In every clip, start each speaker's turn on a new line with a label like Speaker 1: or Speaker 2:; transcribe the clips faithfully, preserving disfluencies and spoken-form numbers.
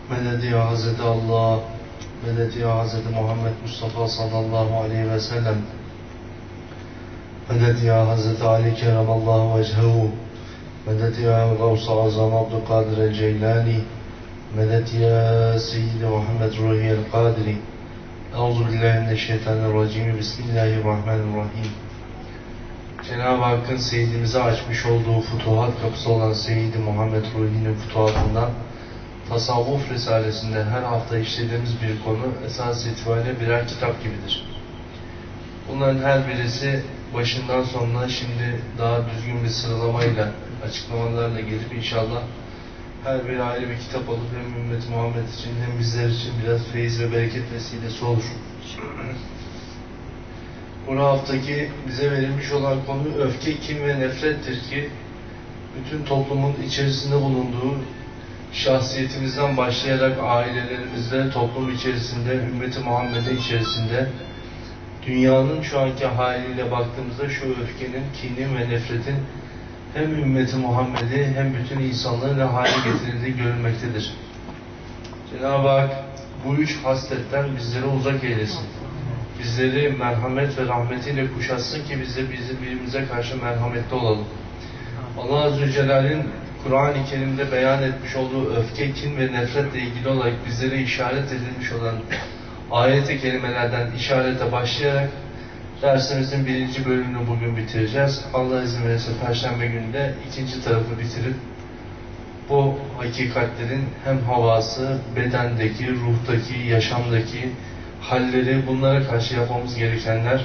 Speaker 1: Medet ya Hazreti Allah, medet ya Hazreti Muhammed Mustafa sallallahu aleyhi ve sellem, medet ya Hazreti Ali keremallahu vecehu, medet ya Gavs-ı Azam Abdülkadir el-Ceylani, medet ya Seyyid Muhammed Ruhi el-Kadiri. Euzubillahimineşşeytanirracim. Bismillahirrahmanirrahim. Cenab-ı Hakk'ın Seyyidimize açmış olduğu futuhat kapısı olan Seyyid Muhammed Ruhi'nin futuhatından Tasavvuf Risalesi'nde her hafta işlediğimiz bir konu esas itibariyle birer kitap gibidir. Bunların her birisi başından sonuna şimdi daha düzgün bir sıralamayla, açıklamalarla gelip inşallah her biri ayrı bir kitap olup hem ümmet Muhammed için hem bizler için biraz feyiz ve bereket vesilesi olur. Bu haftaki bize verilmiş olan konu öfke, kin ve nefrettir ki bütün toplumun içerisinde bulunduğu, şahsiyetimizden başlayarak ailelerimizde, toplum içerisinde, ümmeti Muhammed'e içerisinde, dünyanın şu anki haliyle baktığımızda şu öfkenin, kinin ve nefretin hem ümmeti Muhammed'i hem bütün insanları ne hale getirildiği görülmektedir. Cenab-ı Hak bu üç hasletten bizleri uzak eylesin. Bizleri merhamet ve rahmetiyle kuşatsın ki biz de bizim birbirimize karşı merhametli olalım. Allah Azze ve Celle'nin Kur'an-ı Kerim'de beyan etmiş olduğu öfke, kin ve nefretle ilgili olarak bizlere işaret edilmiş olan ayet-i kerimelerden işarete başlayarak dersimizin birinci bölümünü bugün bitireceğiz. Allah izin verirse Perşembe günü de ikinci tarafı bitirip bu hakikatlerin hem havası, bedendeki, ruhtaki, yaşamdaki halleri, bunlara karşı yapmamız gerekenler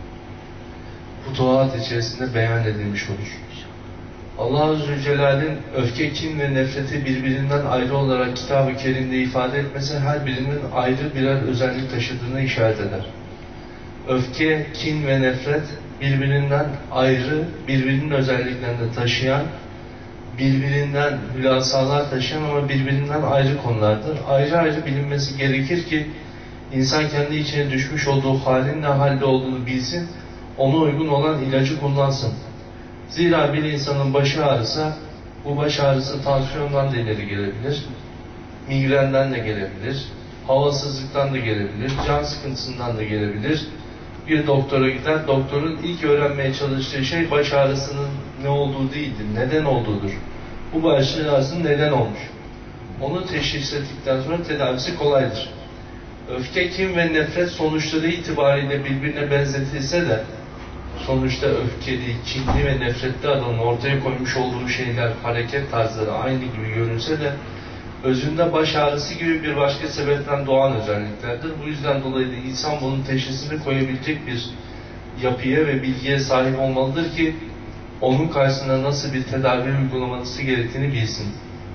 Speaker 1: futuhat içerisinde beyan edilmiş olur. Allah Azze ve Celle'nin öfke, kin ve nefreti birbirinden ayrı olarak Kitab-ı Kerim'de ifade etmesi her birinin ayrı birer özellik taşıdığını işaret eder. Öfke, kin ve nefret birbirinden ayrı, birbirinin özelliklerini taşıyan, birbirinden hülasalar taşıyan ama birbirinden ayrı konulardır. Ayrı ayrı bilinmesi gerekir ki insan kendi içine düşmüş olduğu halin ne halde olduğunu bilsin, ona uygun olan ilacı kullansın. Zira bir insanın başı ağrısa, bu baş ağrısı tansiyondan da ileri gelebilir, migrenden de gelebilir, havasızlıktan da gelebilir, can sıkıntısından da gelebilir. Bir doktora gider, doktorun ilk öğrenmeye çalıştığı şey baş ağrısının ne olduğu değildir, neden olduğudur. Bu baş ağrısının neden olmuş. Onu teşhis ettikten sonra tedavisi kolaydır. Öfke, kin ve nefret sonuçları itibariyle birbirine benzetilse de sonuçta öfkeli, kinli ve nefretli adamın ortaya koymuş olduğu şeyler, hareket tarzları aynı gibi görünse de özünde baş ağrısı gibi bir başka sebepten doğan özelliklerdir. Bu yüzden dolayı da insan bunun teşhisini koyabilecek bir yapıya ve bilgiye sahip olmalıdır ki onun karşısında nasıl bir tedavi uygulaması gerektiğini bilsin.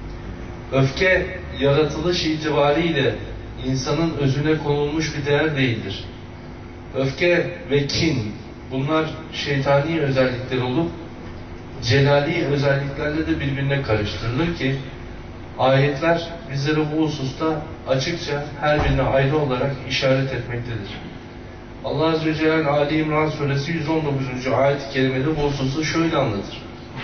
Speaker 1: Öfke, yaratılış itibariyle insanın özüne konulmuş bir değer değildir. Öfke ve kin, bunlar şeytani özellikler olup celali özelliklerle de birbirine karıştırılır ki ayetler bizlere bu hususta açıkça her birine ayrı olarak işaret etmektedir. Allah Azze ve Celle'nin Ali İmran Suresi yüz on dokuzuncu ayet-i kerimede bu hususu şöyle anlatır.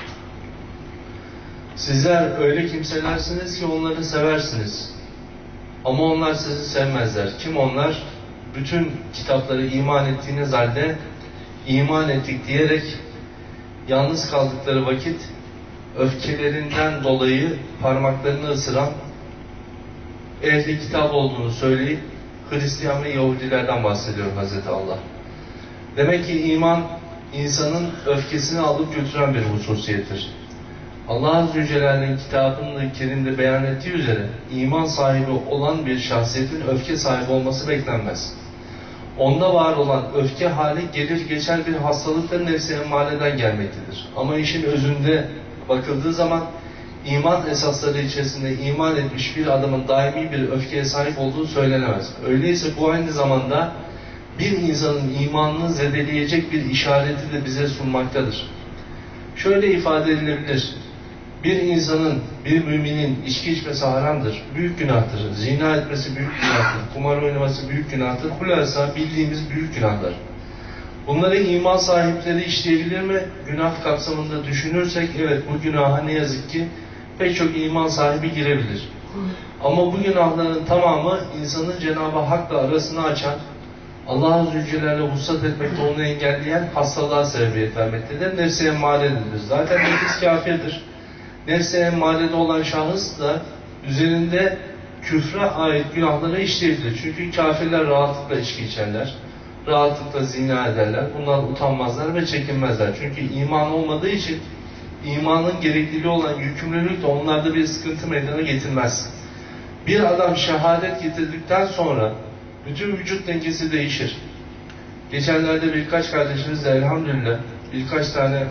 Speaker 1: Sizler öyle kimselersiniz ki onları seversiniz. Ama onlar sizi sevmezler. Kim onlar? Bütün kitapları iman ettiğiniz halde iman ettik diyerek yalnız kaldıkları vakit öfkelerinden dolayı parmaklarını ısıran, ehli kitap olduğunu söyleyip Hristiyan ve Yahudilerden bahsediyor Hazreti Allah. Demek ki iman insanın öfkesini alıp götüren bir hususiyettir. Allah Azze ve Celle'nin kitabının Kerim'de beyan ettiği üzere iman sahibi olan bir şahsiyetin öfke sahibi olması beklenmez. Onda var olan öfke hali gelir geçer bir hastalıkların nefsi emmareden gelmektedir. Ama işin özünde bakıldığı zaman iman esasları içerisinde iman etmiş bir adamın daimi bir öfkeye sahip olduğu söylenemez. Öyleyse bu aynı zamanda bir insanın imanını zedeleyecek bir işareti de bize sunmaktadır. Şöyle ifade edilebilir. Bir insanın, bir müminin içki içmesi haramdır, büyük günahtır. Zina etmesi büyük günahtır. Kumar oynaması büyük günahtır. Hulasa bildiğimiz büyük günahlar. Bunları iman sahipleri işleyebilir mi? Günah kapsamında düşünürsek evet bu günaha ne yazık ki pek çok iman sahibi girebilir. Ama bu günahların tamamı insanın Cenab-ı Hak'la arasını açan, Allah Azze ve Celle'yle vuslat etmekte onu engelleyen hastalığa sebebiyet vermektedir. Nefs-i emmaredir. Zaten nefis kafirdir. Nefs-i emmarede olan şahıs da üzerinde küfre ait günahları işleyebilir. Çünkü kafirler rahatlıkla içki içerler. Rahatlıkla zina ederler. Bunlar utanmazlar ve çekinmezler. Çünkü iman olmadığı için imanın gerekliliği olan yükümlülük de onlarda bir sıkıntı meydana getirmez. Bir adam şehadet getirdikten sonra bütün vücut dengesi değişir. Geçenlerde birkaç kardeşimizle elhamdülillah birkaç tane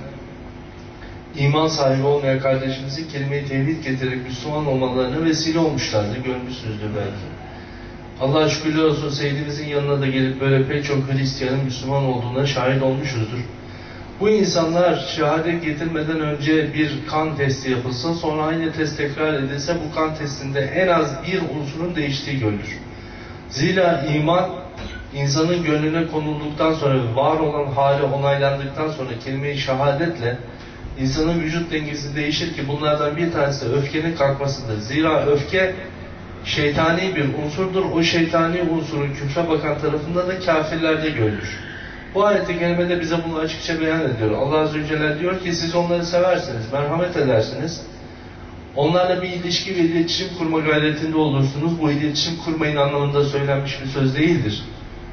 Speaker 1: iman sahibi olmayan kardeşimizin kelime-i tevhid getirerek Müslüman olmalarına vesile olmuşlardı. Görmüşsünüzdür belki. Allah'a şükürler olsun Seyyidimizin yanına da gelip böyle pek çok Hristiyanın Müslüman olduğuna şahit olmuşuzdur. Bu insanlar şehadet getirmeden önce bir kan testi yapılsa, sonra aynı test tekrar edilse bu kan testinde en az bir unsurun değiştiği görülür. Zira iman insanın gönlüne konulduktan sonra, var olan hali onaylandıktan sonra kelime-i şehadetle insanın vücut dengesi değişir ki bunlardan bir tanesi de öfkenin kalkmasıdır. Zira öfke şeytani bir unsurdur. O şeytani unsurun küfre bakan tarafında da kafirlerde görülür. Bu ayet-i kerimede bize bunu açıkça beyan ediyor. Allah Azze ve Celle diyor ki siz onları seversiniz, merhamet edersiniz. Onlarla bir ilişki ve iletişim kurma gayretinde olursunuz. Bu iletişim kurmayın anlamında söylenmiş bir söz değildir.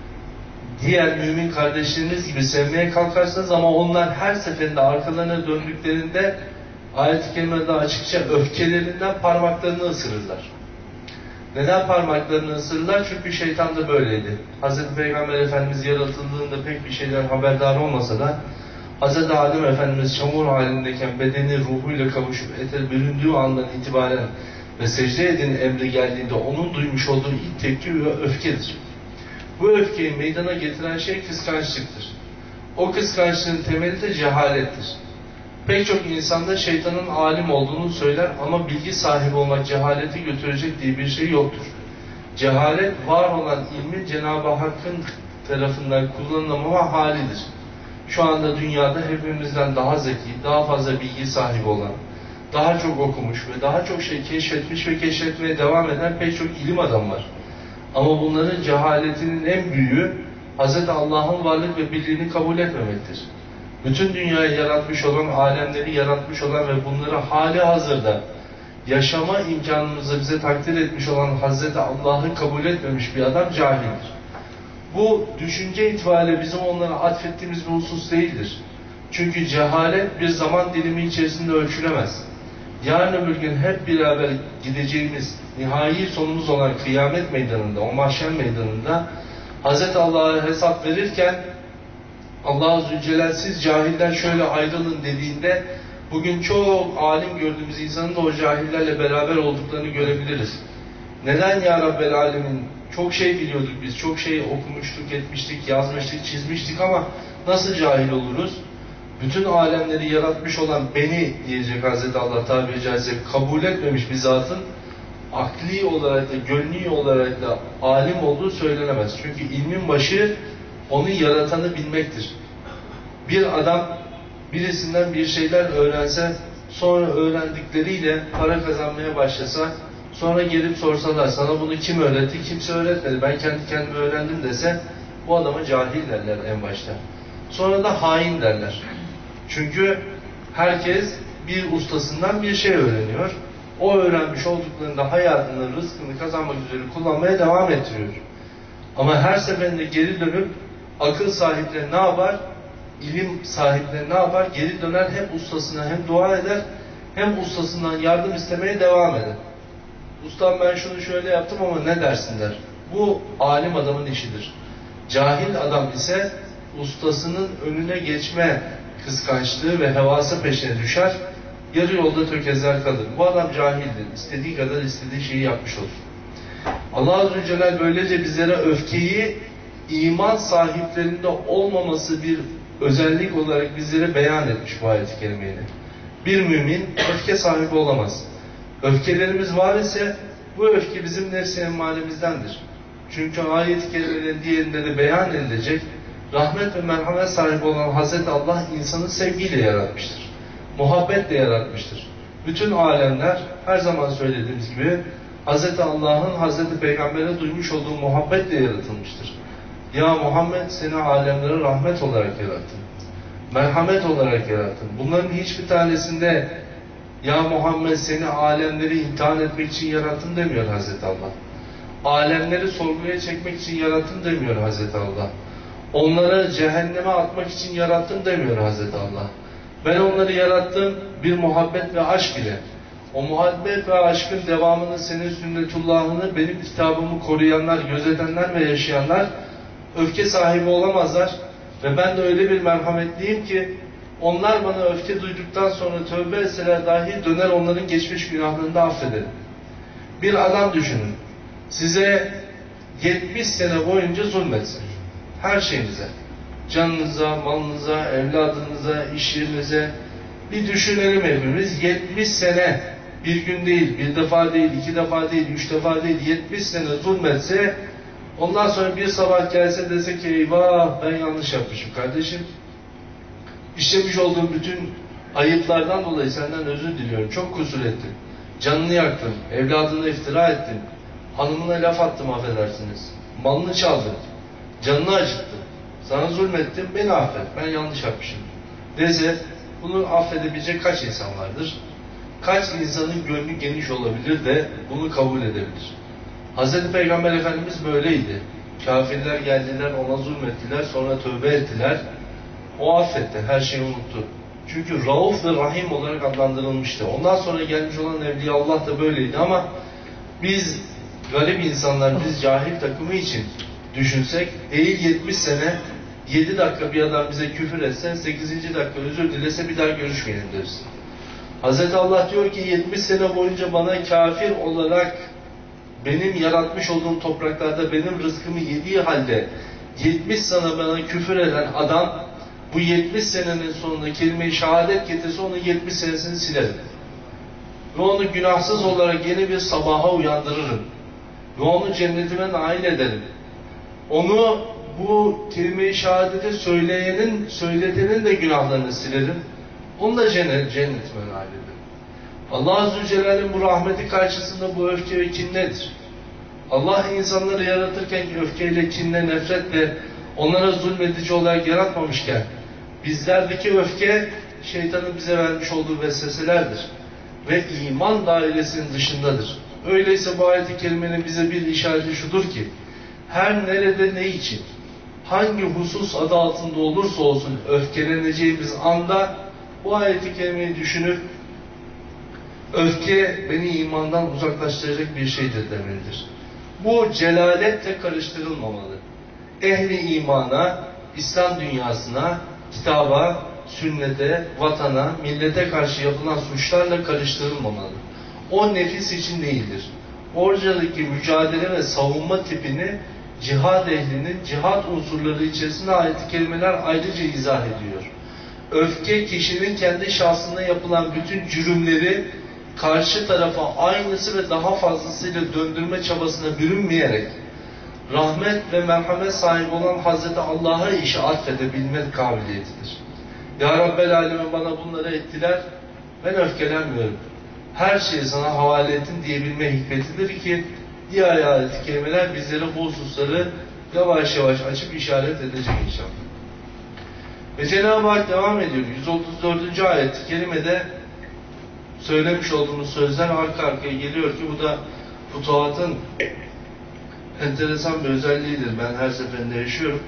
Speaker 1: Diğer mümin kardeşleriniz gibi sevmeye kalkarsınız ama onlar her seferinde arkalarına döndüklerinde ayet-i kerimede açıkça öfkelerinden parmaklarını ısırırlar. Neden parmaklarını ısırırlar? Çünkü şeytan da böyleydi. Hazreti Peygamber Efendimiz yaratıldığında pek bir şeyden haberdar olmasa da Hazreti Adem Efendimiz çamur halindeyken bedeni ruhuyla kavuşup ete büründüğü andan itibaren ve secde edin emri geldiğinde onun duymuş olduğu ilk tepki ve öfkedir. Bu öfkeyi meydana getiren şey kıskançlıktır. O kıskançlığın temeli de cehalettir. Pek çok insanda şeytanın alim olduğunu söyler ama bilgi sahibi olmak cehaleti götürecek diye bir şey yoktur. Cehalet var olan ilmin Cenab-ı Hakk'ın tarafından kullanılamama halidir. Şu anda dünyada hepimizden daha zeki, daha fazla bilgi sahibi olan, daha çok okumuş ve daha çok şey keşfetmiş ve keşfetmeye devam eden pek çok ilim adam var. Ama bunların cehaletinin en büyüğü Hz. Allah'ın varlık ve birliğini kabul etmemektir. Bütün dünyayı yaratmış olan, alemleri yaratmış olan ve bunları hali hazırda yaşama imkanımızı bize takdir etmiş olan Hz. Allah'ı kabul etmemiş bir adam cahildir. Bu düşünce itibariyle bizim onlara atfettiğimiz bir husus değildir. Çünkü cehalet bir zaman dilimi içerisinde ölçülemez. Yarın öbür gün hep beraber gideceğimiz nihai sonumuz olan kıyamet meydanında, o mahşer meydanında Hz. Allah'a hesap verirken Allah Azze ve Celle siz cahiller şöyle ayrılın dediğinde bugün çok alim gördüğümüz insanın da o cahillerle beraber olduklarını görebiliriz. Neden ya Rabbel Alemin? Çok şey biliyorduk biz, çok şey okumuştuk, etmiştik, yazmıştık, çizmiştik ama nasıl cahil oluruz? Bütün alemleri yaratmış olan beni diyecek Hazreti Allah tabiri caizse kabul etmemiş bir zatın akli olarak da, gönlü olarak da alim olduğu söylenemez. Çünkü ilmin başı onu yaratanı bilmektir. Bir adam birisinden bir şeyler öğrense, sonra öğrendikleriyle para kazanmaya başlasa, sonra gelip sorsalar sana bunu kim öğretti, kimse öğretmedi, ben kendi kendime öğrendim dese bu adama cahil derler en başta. Sonra da hain derler. Çünkü herkes bir ustasından bir şey öğreniyor. O öğrenmiş olduklarında hayatını, rızkını kazanmak üzere kullanmaya devam ettiriyor. Ama her seferinde geri dönüp akıl sahipleri ne yapar? İlim sahipleri ne yapar? Geri döner hem ustasına hem dua eder hem ustasından yardım istemeye devam eder. Ustam ben şunu şöyle yaptım ama ne dersin der. Bu alim adamın işidir. Cahil adam ise ustasının önüne geçme kıskançlığı ve hevası peşine düşer. Yarı yolda tökezler kalır. Bu adam cahildir. İstediği kadar istediği şeyi yapmış olur. Allah Azze ve Celle böylece bizlere öfkeyi iman sahiplerinde olmaması bir özellik olarak bizlere beyan etmiş bu ayet-i kerimeyle. Bir mümin öfke sahibi olamaz. Öfkelerimiz var ise bu öfke bizim nefs-i emmalemizdendir. Çünkü ayet-i kerimenin diğerinde de beyan edilecek rahmet ve merhamet sahibi olan Hazreti Allah insanı sevgiyle yaratmıştır. Muhabbetle yaratmıştır. Bütün alemler her zaman söylediğimiz gibi Hazreti Allah'ın Hazreti Peygamber'e duymuş olduğu muhabbetle yaratılmıştır. Ya Muhammed, seni alemlere rahmet olarak yarattım. Merhamet olarak yarattım. Bunların hiçbir tanesinde ya Muhammed, seni alemleri imtihan etmek için yarattım demiyor Hazreti Allah. Alemleri sorguya çekmek için yarattım demiyor Hazreti Allah. Onları cehenneme atmak için yarattım demiyor Hazreti Allah. Ben onları yarattım bir muhabbet ve aşk ile. O muhabbet ve aşkın devamını, senin sünnetullahını, benim kitabımı koruyanlar, gözetenler ve yaşayanlar öfke sahibi olamazlar. Ve ben de öyle bir merhametliyim ki onlar bana öfke duyduktan sonra tövbe etseler dahi döner onların geçmiş günahlarını da affederim. Bir adam düşünün. Size yetmiş sene boyunca zulmetsin. Her şeyinize. Canınıza, malınıza, evladınıza, iş yerinize. Bir düşünelim hepimiz. yetmiş sene, bir gün değil, bir defa değil, iki defa değil, üç defa değil, yetmiş sene zulmetse, ondan sonra bir sabah gelse dese ki eyvah ben yanlış yapmışım kardeşim. İşlemiş olduğum bütün ayıplardan dolayı senden özür diliyorum. Çok kusur ettim. Canını yaktım, evladına iftira ettim. Hanımına laf attım, affedersiniz. Malını çaldım. Canını acıttım. Sana zulmettim, beni affet. Ben yanlış yapmışım. Dese bunu affedebilecek kaç insan vardır? Kaç insanın gönlü geniş olabilir de bunu kabul edebilir? Hazreti Peygamber Efendimiz böyleydi. Kafirler geldiler, ona zulmettiler, sonra tövbe ettiler. O affetti, her şeyi unuttu. Çünkü Rauf ve Rahim olarak adlandırılmıştı. Ondan sonra gelmiş olan Evliya Allah da böyleydi ama biz garip insanlar, biz cahil takımı için düşünsek, değil yetmiş sene, yedi dakika bir adam bize küfür etse, sekizinci dakika özür dilese bir daha görüşmeyelim deriz. Hazreti Allah diyor ki yetmiş sene boyunca bana kafir olarak benim yaratmış olduğum topraklarda benim rızkımı yediği halde yetmiş sene bana küfür eden adam bu yetmiş senenin sonunda kelime-i şehadet getirse onun yetmiş senesini silerim. Ve onu günahsız olarak yeni bir sabaha uyandırırım. Ve onu cennetime nail ederim. Onu bu kelime-i şehadeti söyleyenin, söyletenin de günahlarını silerim. Onu da cennet, cennetime nail ederim. Allah Azze ve Celle'nin bu rahmeti karşısında bu öfke ve kin nedir? Allah insanları yaratırken öfkeyle, kinle, nefretle onlara zulmedici olarak yaratmamışken bizlerdeki öfke şeytanın bize vermiş olduğu vesveselerdir. Ve iman dairesinin dışındadır. Öyleyse bu ayet-i kerimenin bize bir işareti şudur ki her nerede ne için hangi husus adı altında olursa olsun öfkeleneceğimiz anda bu ayet-i kerimeyi düşünüp öfke beni imandan uzaklaştıracak bir şeydir demelidir. Bu celaletle karıştırılmamalı. Ehli imana, İslam dünyasına, kitaba, sünnete, vatana, millete karşı yapılan suçlarla karıştırılmamalı. O nefis için değildir. Oradaki mücadele ve savunma tipini cihad ehlinin cihad unsurları içerisinde ayet-i kerimeler ayrıca izah ediyor. Öfke kişinin kendi şahsında yapılan bütün cürümleri karşı tarafa aynısı ve daha fazlasıyla döndürme çabasına bürünmeyerek rahmet ve merhamet sahibi olan Hazreti Allah'a işi atfedebilme kabiliyetidir. Ya Rabbel Alemin bana bunları ettiler, ben öfkelenmiyorum. Her şeyi sana havale ettim diyebilme hikmetidir ki diğer ayet-i kerimeler bizlere bu hususları yavaş yavaş açıp işaret edecek inşallah. Ve Cenab-ı Hak devam ediyor. yüz otuz dördüncü ayet-i kerimede söylemiş olduğumuz sözler arka arkaya geliyor ki bu da futuhatın enteresan bir özelliğidir. Ben her seferinde yaşıyorum.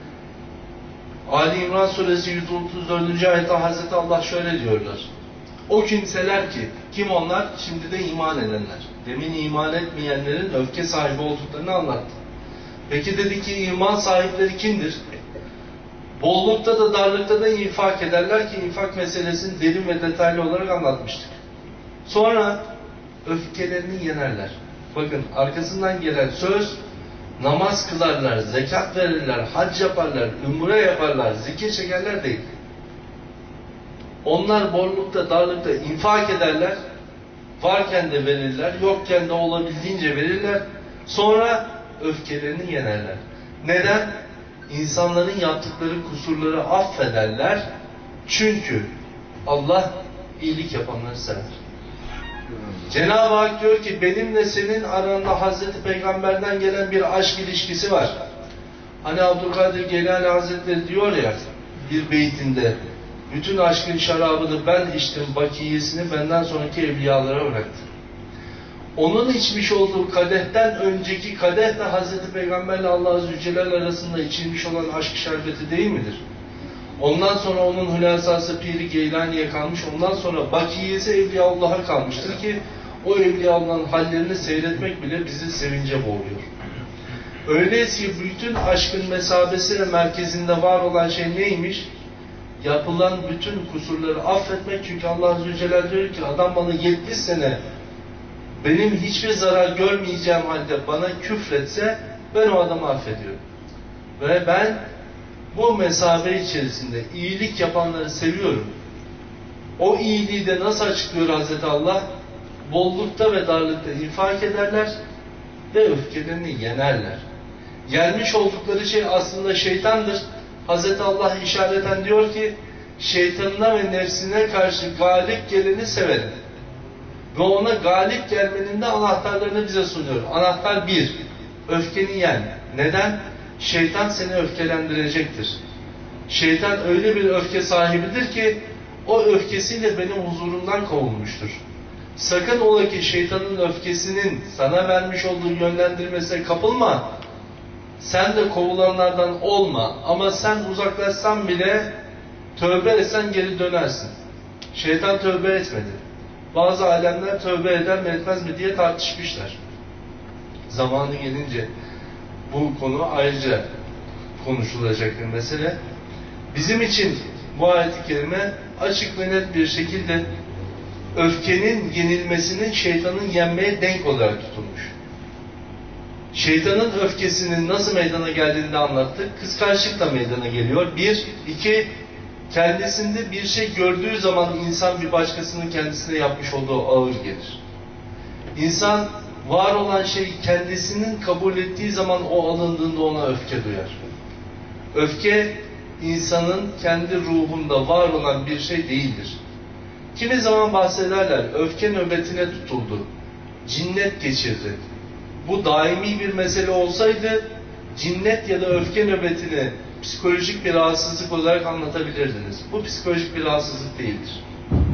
Speaker 1: Ali İmran suresi yüz otuz dördüncü ayette Hazreti Allah şöyle diyorlar. O kimseler ki, kim onlar? Şimdi de iman edenler. Demin iman etmeyenlerin öfke sahibi olduklarını anlattı. Peki dedi ki iman sahipleri kimdir? Bollukta da darlıkta da infak ederler ki infak meselesini derin ve detaylı olarak anlatmıştık. Sonra öfkelerini yenerler. Bakın arkasından gelen söz namaz kılarlar, zekat verirler, hac yaparlar, umre yaparlar, zikir çekerler değil. Onlar bollukta, darlıkta infak ederler, varken de verirler, yokken de olabildiğince verirler, sonra öfkelerini yenerler. Neden? İnsanların yaptıkları kusurları affederler, çünkü Allah iyilik yapanları sever. Cenab-ı Hak diyor ki benimle senin aranda Hazreti Peygamber'den gelen bir aşk ilişkisi var. Hani Abdülkadir Geylani Hazretleri diyor ya bir beytinde, bütün aşkın şarabını ben içtim, bakiyesini benden sonraki evliyalara bıraktım. Onun içmiş olduğu kadehten önceki kadeh de Hazreti Peygamberle Allah Azze ve Celle arasında içilmiş olan aşk şerbeti değil midir? Ondan sonra onun hülasası Pir-i Geylani'ye kalmış, ondan sonra bakiyesi Evliyaullah'a kalmıştır ki o Evliyaullah'ın hallerini seyretmek bile bizi sevince boğuyor. Öyleyse bütün aşkın mesabesi ve merkezinde var olan şey neymiş? Yapılan bütün kusurları affetmek. Çünkü Allah Azze ve Celle diyor ki adam bana yetmiş sene benim hiçbir zarar görmeyeceğim halde bana küfretse ben o adamı affediyorum. Ve ben bu mesafe içerisinde iyilik yapanları seviyorum. O iyiliği de nasıl açıklıyor Hazreti Allah? Bollukta ve darlıkta infak ederler ve öfkelerini yenerler. Yenmiş oldukları şey aslında şeytandır. Hazreti Allah işareten diyor ki şeytanına ve nefsine karşı galip geleni severim. Ve ona galip gelmenin de anahtarlarını bize sunuyor. Anahtar bir, öfkeni yen. Neden? Şeytan seni öfkelendirecektir. Şeytan öyle bir öfke sahibidir ki o öfkesiyle benim huzurumdan kovulmuştur. Sakın ola ki şeytanın öfkesinin sana vermiş olduğu yönlendirmesine kapılma. Sen de kovulanlardan olma. Ama sen uzaklaşsan bile tövbe etsen geri dönersin. Şeytan tövbe etmedi. Bazı alemler tövbe eder mi etmez mi diye tartışmışlar. Zamanı gelince bu konu ayrıca konuşulacak bir mesele. Bizim için bu ayet-i kerime açık ve net bir şekilde öfkenin yenilmesinin şeytanın yenmeye denk olarak tutulmuş. Şeytanın öfkesinin nasıl meydana geldiğini de anlattık. Kıskançlıkla meydana geliyor. Bir, iki, kendisinde bir şey gördüğü zaman insan bir başkasının kendisine yapmış olduğu ağır gelir. İnsan var olan şeyi kendisinin kabul ettiği zaman o alındığında ona öfke duyar. Öfke insanın kendi ruhunda var olan bir şey değildir. Kimi zaman bahsederler, öfke nöbetine tutuldu, cinnet geçirdi. Bu daimi bir mesele olsaydı cinnet ya da öfke nöbetini psikolojik bir rahatsızlık olarak anlatabilirdiniz. Bu psikolojik bir rahatsızlık değildir.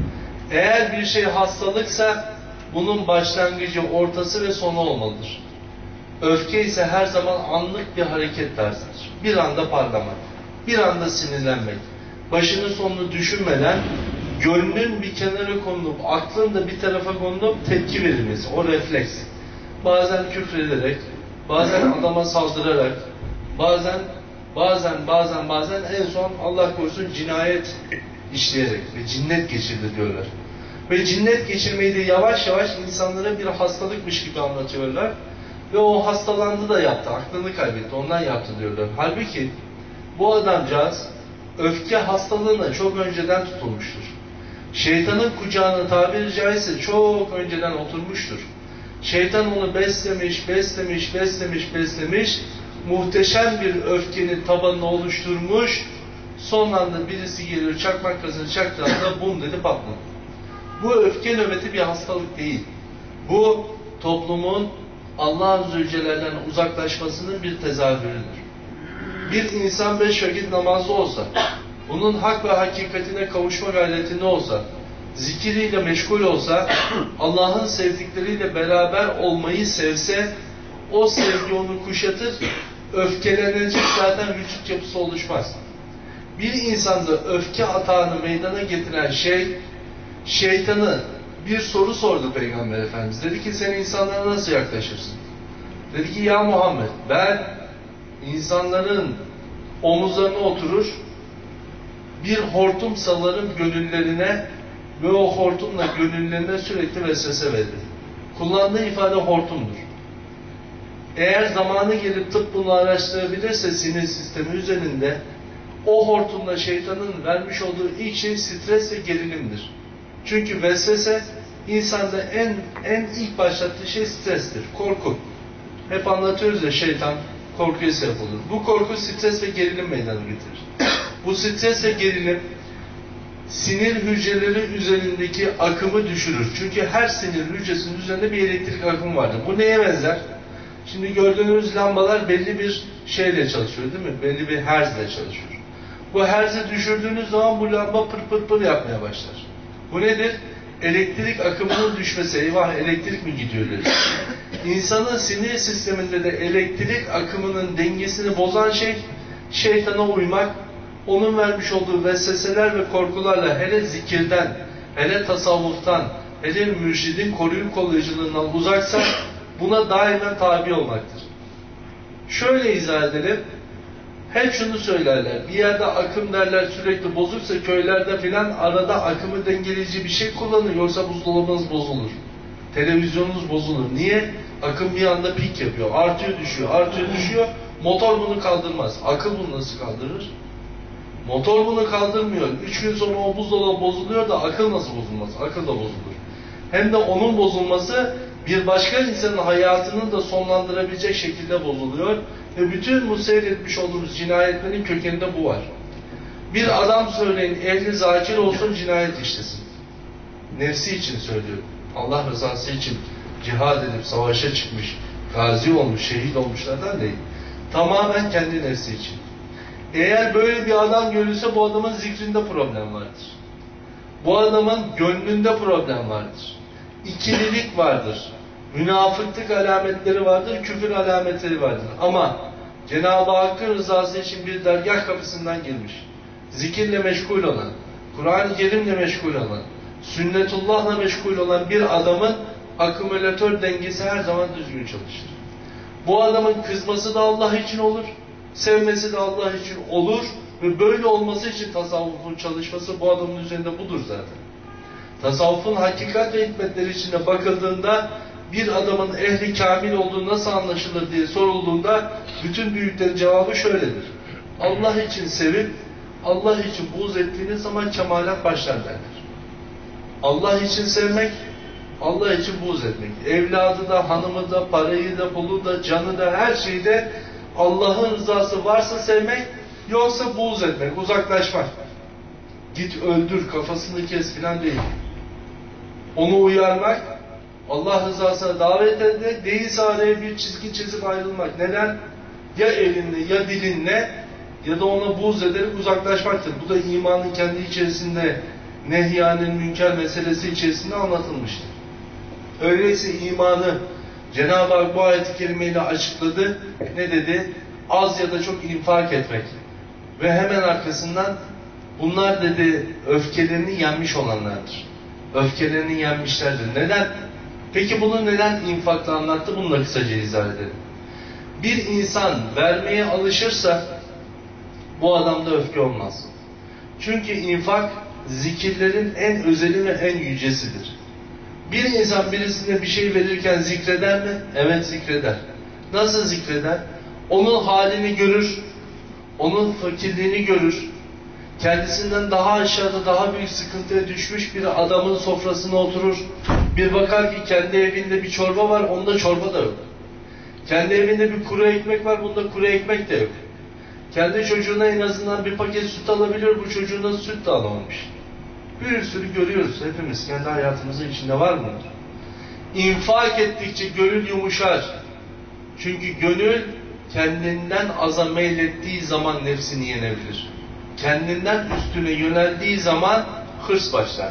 Speaker 1: Eğer bir şey hastalıksa bunun başlangıcı, ortası ve sonu olmalıdır. Öfke ise her zaman anlık bir hareket tarzıdır. Bir anda parlamak, bir anda sinirlenmek, başını sonunu düşünmeden gönlün bir kenara konulup, aklın da bir tarafa konulup tepki verilmesi, o refleks. Bazen küfrederek, bazen adama saldırarak, bazen bazen bazen bazen en son Allah korusun cinayet işleyerek ve cinnet geçirdi diyorlar. Ve cinnet geçirmeyi de yavaş yavaş insanlara bir hastalıkmış gibi anlatıyorlar. Ve o hastalandı da yaptı, aklını kaybetti, ondan yaptı diyorlar. Halbuki bu adamcağız öfke hastalığına çok önceden tutulmuştur. Şeytanın kucağına tabiri caizse çok önceden oturmuştur. Şeytan onu beslemiş, beslemiş, beslemiş, beslemiş, muhteşem bir öfkenin tabanını oluşturmuş, son anda birisi geliyor, çakmak kazını çaktığında bum dedi patladı. Bu öfke nöbeti bir hastalık değil. Bu toplumun Allah Azze ve Celle'den uzaklaşmasının bir tezahürüdür. Bir insan beş vakit namazlı olsa, bunun hak ve hakikatine kavuşma gayretinde olsa, zikiriyle meşgul olsa, Allah'ın sevdikleriyle beraber olmayı sevse, o sevgi onu kuşatır, öfkelenecek zaten vücut yapısı oluşmaz. Bir insanda öfke atağını meydana getiren şey, şeytanı bir soru sordu Peygamber Efendimiz. Dedi ki sen insanlara nasıl yaklaşırsın? Dedi ki ya Muhammed ben insanların omuzlarına oturur, bir hortum salarım gönüllerine ve o hortumla gönüllerine sürekli vesvese verir. Kullandığı ifade hortumdur. Eğer zamanı gelip tıp bunu araştırabilirse sinir sistemi üzerinde o hortumla şeytanın vermiş olduğu ilk şey stres ve gerilimdir. Çünkü vesvese insanda en en ilk başlattığı şey strestir, korku. Hep anlatıyoruz ya şeytan korkuya sebep olur. Bu korku stres ve gerilim meydana getirir. Bu stres ve gerilim sinir hücreleri üzerindeki akımı düşürür. Çünkü her sinir hücresinin üzerinde bir elektrik akımı vardır. Bu neye benzer? Şimdi gördüğünüz lambalar belli bir şeyle çalışıyor değil mi? Belli bir herzle çalışıyor. Bu herzi düşürdüğünüz zaman bu lamba pır pır pır yapmaya başlar. Bu nedir? Elektrik akımının düşmesi. Eyvah, elektrik mi gidiyor dedi. İnsanın sinir sisteminde de elektrik akımının dengesini bozan şey şeytana uymak, onun vermiş olduğu vesveseler ve korkularla, hele zikirden, hele tasavvuftan, hele mürşidin koruyup kollayıcılığından uzaksa buna daima tabi olmaktır. Şöyle izah edelim. Hep şunu söylerler. Bir yerde akım derler sürekli bozuksa köylerde filan arada akımı dengeleyici bir şey kullanın. Yoksa buzdolabınız bozulur. Televizyonunuz bozulur. Niye? Akım bir anda pik yapıyor. Artıyor düşüyor. Artıyor düşüyor. Motor bunu kaldırmaz. Akıl bunu nasıl kaldırır? Motor bunu kaldırmıyor. Üç gün sonra o buzdolabı bozuluyor da akıl nasıl bozulmaz? Akıl da bozulur. Hem de onun bozulması bir başka insanın hayatını da sonlandırabilecek şekilde bozuluyor. Ve bütün bu seyretmiş olduğumuz cinayetlerin kökeninde bu var. Bir adam söyleyin, ehli zakir olsun, cinayet işlesin. Nefsi için söylüyorum. Allah rızası için cihad edip savaşa çıkmış, gazi olmuş, şehit olmuşlardan değil. Tamamen kendi nefsi için. Eğer böyle bir adam görülse bu adamın zikrinde problem vardır. Bu adamın gönlünde problem vardır. İkililik vardır. Münafıklık alametleri vardır, küfür alametleri vardır. Ama Cenab-ı Hakk'ın rızası için bir dergah kapısından girmiş, zikirle meşgul olan, Kur'an-ı Kerim'le meşgul olan, sünnetullah'la meşgul olan bir adamın akümülatör dengesi her zaman düzgün çalışır. Bu adamın kızması da Allah için olur, sevmesi de Allah için olur ve böyle olması için tasavvufun çalışması bu adamın üzerinde budur zaten. Tasavvufun hakikat ve hikmetleri içine bakıldığında bir adamın ehli kamil olduğu nasıl anlaşılır diye sorulduğunda bütün büyüklerin cevabı şöyledir. Allah için sevip Allah için buğz ettiğiniz zaman kemalat başlar derler. Allah için sevmek, Allah için buğz etmek. Evladı da, hanımı da, parayı da, pulu da, canı da, her şeyi de Allah'ın rızası varsa sevmek, yoksa buğz etmek, uzaklaşmak. Git öldür, kafasını kes filan değil. Onu uyarmak, Allah rızasına davet etmek, değilse araya bir çizgi çizip ayrılmak. Neden? Ya elinle, ya dilinle, ya da ona buğz ederek uzaklaşmaktır. Bu da imanın kendi içerisinde, nehyanın münker meselesi içerisinde anlatılmıştır. Öyleyse imanı Cenab-ı Hak bu ayet-i kerimeyle açıkladı. Ne dedi? Az ya da çok infak etmek. Ve hemen arkasından bunlar dedi öfkelerini yenmiş olanlardır. Öfkelerini yenmişlerdir. Neden? Peki bunu neden infakla anlattı? Bunu da kısaca izah edelim. Bir insan vermeye alışırsa bu adamda öfke olmaz. Çünkü infak zikirlerin en özeli ve en yücesidir. Bir insan birisine bir şey verirken zikreder mi? Evet, zikreder. Nasıl zikreder? Onun halini görür, onun fakirliğini görür, kendisinden daha aşağıda daha büyük sıkıntıya düşmüş bir adamın sofrasına oturur. Bir bakar ki kendi evinde bir çorba var, onda çorba da yok. Kendi evinde bir kuru ekmek var, bunda kuru ekmek de yok. Kendi çocuğuna en azından bir paket süt alabiliyor, bu çocuğuna süt de alamamış. Bir sürü görüyoruz hepimiz, kendi hayatımızın içinde var mı? İnfak ettikçe gönül yumuşar. Çünkü gönül kendinden aza meylettiği zaman nefsini yenebilir. Kendinden üstüne yöneldiği zaman hırs başlar.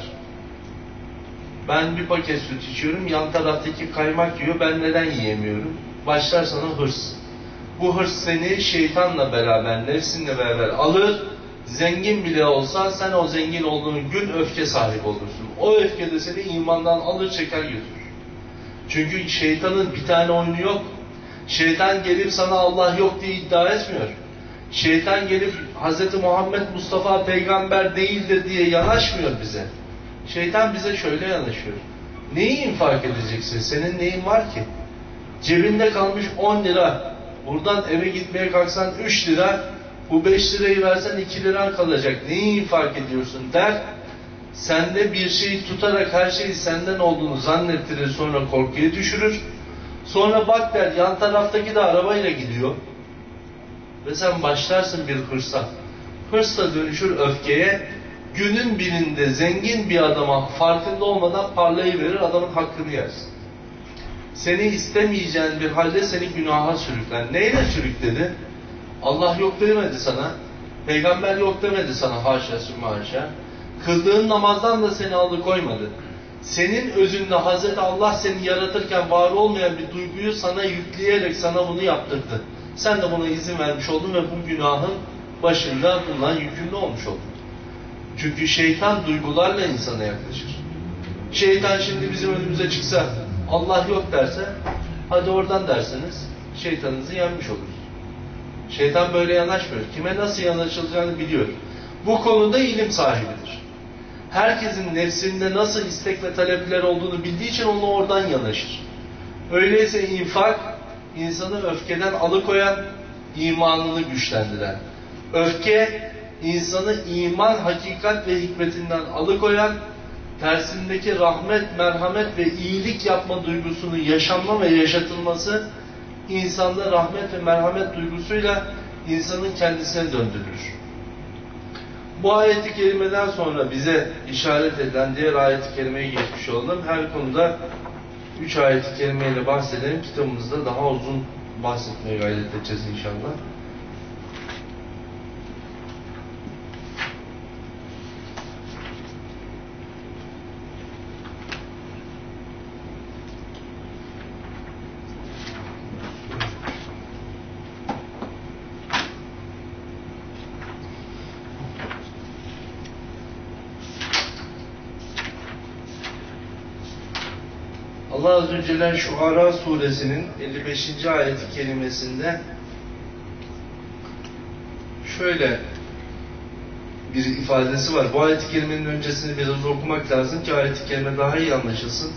Speaker 1: Ben bir paket süt içiyorum, yan taraftaki kaymak yiyor, ben neden yiyemiyorum? Başlar sana hırs. Bu hırs seni şeytanla beraber, nefsinle beraber alır. Zengin bile olsa sen o zengin olduğun gün öfke sahibi olursun. O öfke de seni imandan alır çeker götürür. Çünkü şeytanın bir tane oyunu yok. Şeytan gelip sana Allah yok diye iddia etmiyor. Şeytan gelip Hz. Muhammed Mustafa peygamber değildir diye yanaşmıyor bize. Şeytan bize şöyle yanaşıyor. Neyi infak edeceksin? Senin neyin var ki? Cebinde kalmış on lira. Buradan eve gitmeye kalksan üç lira. Bu beş lirayı versen iki liran kalacak. Neyi infak ediyorsun der. Sende bir şeyi tutarak her şeyi senden olduğunu zannettirir, sonra korkuya düşürür. Sonra bak der, yan taraftaki de arabayla gidiyor. Ve sen başlarsın bir hırsa. Hırsla dönüşür öfkeye. günün birinde zengin bir adama farkında olmadan parlayıverir, adamın hakkını yersin. Seni istemeyeceğin bir halde seni günaha sürükler. Neyle sürükledi? Allah yok demedi sana. Peygamber yok demedi sana, haşa sümme haşa. Kıldığın namazdan da seni alıkoymadı. Senin özünde Hazreti Allah seni yaratırken var olmayan bir duyguyu sana yükleyerek sana bunu yaptırdı. Sen de buna izin vermiş oldun ve bu günahın başında bulunan yükümlü olmuş oldun. Çünkü şeytan duygularla insana yaklaşır. Şeytan şimdi bizim önümüze çıksa, Allah yok derse, hadi oradan derseniz şeytanınızı yenmiş oluruz. Şeytan böyle yanaşmıyor. Kime nasıl yanaşılacağını biliyor. Bu konuda ilim sahibidir. Herkesin nefsinde nasıl istek ve talepler olduğunu bildiği için onu oradan yanaşır. Öyleyse infak, insanı öfkeden alıkoyan, imanını güçlendiren. Öfke, insanı iman, hakikat ve hikmetinden alıkoyan, tersindeki rahmet, merhamet ve iyilik yapma duygusunu yaşanma ve yaşatılması, insanda rahmet ve merhamet duygusuyla insanın kendisine döndürür. Bu ayet-i kerimeden sonra bize işaret edilen diğer ayet-i kerimeye geçmiş olalım. Her konuda üç ayet-i kerimeyle bahsedelim. Kitabımızda daha uzun bahsetmeye gayret edeceğiz inşallah. Allah Azze ve Celle Şuara suresinin elli beşinci ayet-i kerimesinde şöyle bir ifadesi var. Bu ayet-i kerimenin öncesini biraz okumak lazım ki ayet-i kerime daha iyi anlaşılsın.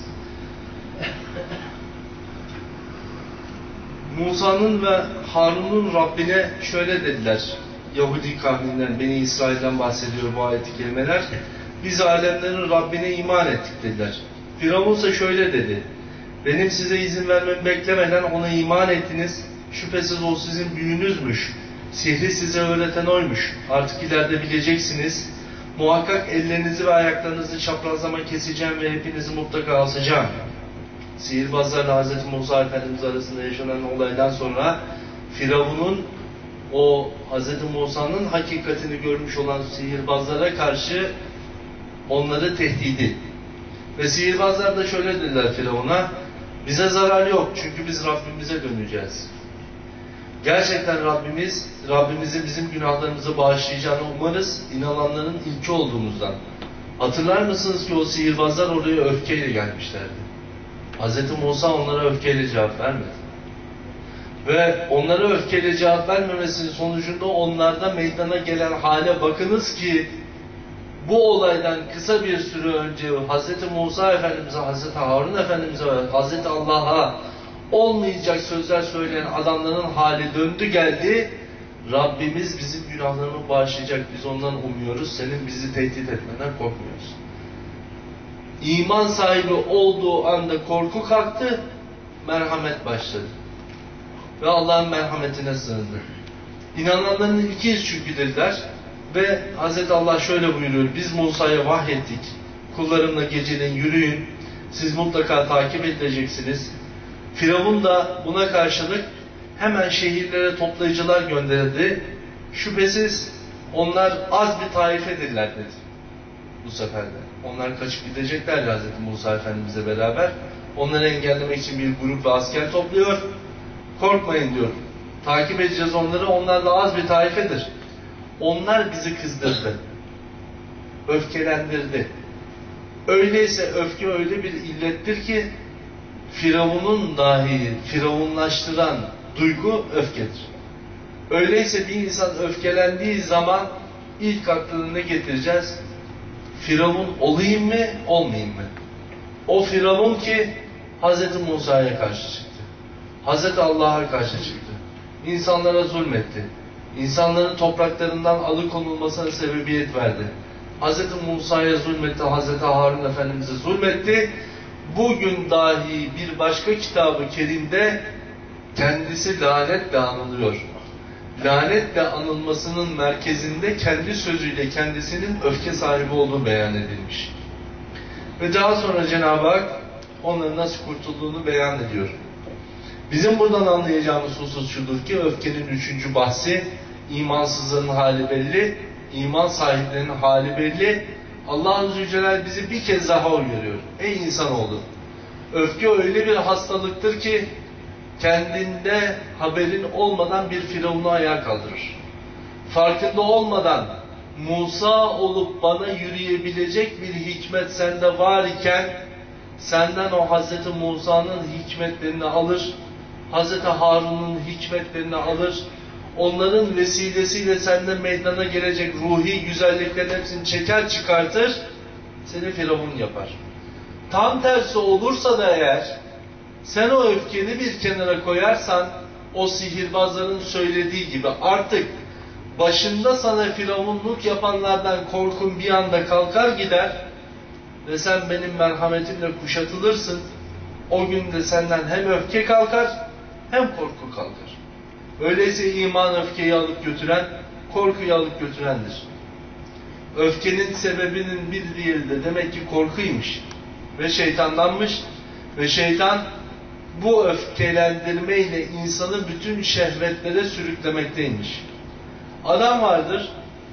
Speaker 1: Musa'nın ve Harun'un Rabbine şöyle dediler. Yahudi kavminden, Beni İsrail'den bahsediyor bu ayet-i kerimeler. Biz alemlerin Rabbine iman ettik dediler. Firavun ise şöyle dedi. Benim size izin vermemi beklemeden ona iman ettiniz. Şüphesiz o sizin büyüğünüzmüş. Sihri size öğreten oymuş. Artık ileride bileceksiniz. Muhakkak ellerinizi ve ayaklarınızı çaprazlama keseceğim ve hepinizi mutlaka asacağım. Sihirbazlarla Hazreti Musa Efendimiz arasında yaşanan olaydan sonra Firavun'un o Hazreti Musa'nın hakikatini görmüş olan sihirbazlara karşı onları tehdidi. Ve sihirbazlar da şöyle dediler Firavun'a, bize zarar yok çünkü biz Rabbimize döneceğiz. Gerçekten Rabbimiz, Rabbimizin bizim günahlarımızı bağışlayacağını umarız, inananların ilki olduğumuzdan. Hatırlar mısınız ki o sihirbazlar oraya öfkeyle gelmişlerdi. Hazreti Musa onlara öfkeyle cevap vermedi. Ve onlara öfkeyle cevap vermemesinin sonucunda onlarda meydana gelen hale bakınız ki bu olaydan kısa bir süre önce Hazreti Musa Efendimiz'e, Hazreti Harun Efendimiz'e ve Hazreti Allah'a olmayacak sözler söyleyen adamların hali döndü geldi. Rabbimiz bizim günahlarını bağışlayacak, biz ondan umuyoruz. Senin bizi tehdit etmeden korkmuyoruz. İman sahibi olduğu anda korku kalktı, merhamet başladı. Ve Allah'ın merhametine sığındı. İnananların ilkiyiz çünkü dediler. Ve Hazreti Allah şöyle buyuruyor, biz Musa'ya vahyettik, kullarımla geceleyin yürüyün, siz mutlaka takip edileceksiniz. Firavun da buna karşılık hemen şehirlere toplayıcılar gönderdi. Şüphesiz onlar az bir taifedirler dedi bu sefer de. Onlar kaçıp gidecekler Hazreti Musa Efendimiz'le beraber. Onları engellemek için bir grup ve asker topluyor. Korkmayın diyor. Takip edeceğiz onları, onlar da az bir taifedir. Onlar bizi kızdırdı. Öfkelendirdi. Öyleyse öfke öyle bir illettir ki Firavun'un dahi firavunlaştıran duygu öfkedir. Öyleyse bir insan öfkelendiği zaman ilk aklına ne getireceğiz? Firavun olayım mı, olmayayım mı? O Firavun ki Hazreti Musa'ya karşı çıktı. Hazreti Allah'a karşı çıktı. İnsanlara zulmetti. İnsanların topraklarından alıkonulmasına sebebiyet verdi. Hazreti Musa'ya zulmetti, Hazreti Harun Efendimiz'e zulmetti. Bugün dahi bir başka kitabı kerimde kendisi lanetle anılıyor. lanetle anılmasının merkezinde kendi sözüyle kendisinin öfke sahibi olduğu beyan edilmiş. Ve daha sonra Cenab-ı Hak onların nasıl kurtulduğunu beyan ediyor. Bizim buradan anlayacağımız husus şudur ki öfkenin üçüncü bahsi, imansızların hali belli, iman sahiplerinin hali belli. Allah Azze ve Celle bizi bir kez daha uyarıyor. Ey insanoğlu! Öfke öyle bir hastalıktır ki kendinde haberin olmadan bir firavunu ayağa kaldırır. Farkında olmadan Musa olup bana yürüyebilecek bir hikmet sende var iken senden o Hazreti Musa'nın hikmetlerini alır, Hazreti Harun'un hikmetlerini alır, onların vesilesiyle senden meydana gelecek ruhi güzelliklerin hepsini çeker çıkartır, seni firavun yapar. Tam tersi olursa da eğer sen o öfkeni bir kenara koyarsan o sihirbazların söylediği gibi artık başında sana firavunluk yapanlardan korkun bir anda kalkar gider ve sen benim merhametimle kuşatılırsın. O gün de senden hem öfke kalkar hem korku kalkar. Öyleyse iman öfkeyi alıp götüren, korkuyu alıp götürendir. Öfkenin sebebinin bir diğeri de demek ki korkuymuş ve şeytandanmış ve şeytan bu öfkelendirmeyle insanı bütün şehvetlere sürüklemekteymiş. Adam vardır,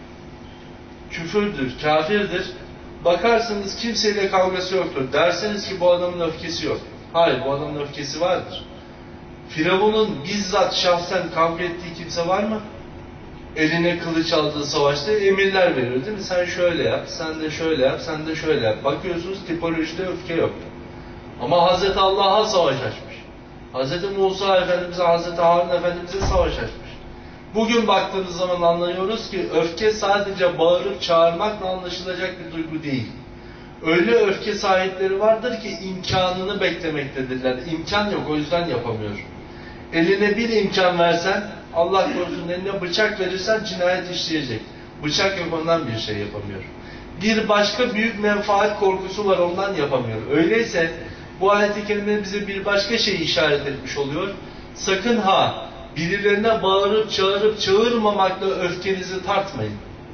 Speaker 1: küfürdür, kafirdir. Bakarsınız kimseyle kavgası yoktur. Derseniz ki bu adamın öfkesi yok. Hayır, bu adamın öfkesi vardır. Firavun'un bizzat şahsen kavga ettiği kimse var mı? Eline kılıç aldığı savaşta emirler veriyor değil mi? Sen şöyle yap, sen de şöyle yap, sen de şöyle yap. Bakıyorsunuz tipolojide öfke yok. Ama Hazreti Allah'a savaş açmış. Hazreti Musa Efendimiz'e, Hazreti Harun Efendimiz'e savaş açmış. Bugün baktığımız zaman anlıyoruz ki öfke sadece bağırıp çağırmakla anlaşılacak bir duygu değil. Öyle öfke sahipleri vardır ki imkanını beklemektedirler. İmkan yok, o yüzden yapamıyor. Eline bir imkan versen, Allah korusun eline bıçak verirsen cinayet işleyecek. Bıçak yok, ondan bir şey yapamıyor. Bir başka büyük menfaat korkusu var, ondan yapamıyor. Öyleyse bu ayet-i kerime bize bir başka şeyi işaret etmiş oluyor. Sakın ha birilerine bağırıp çağırıp çağırmamakla öfkenizi tartmayın.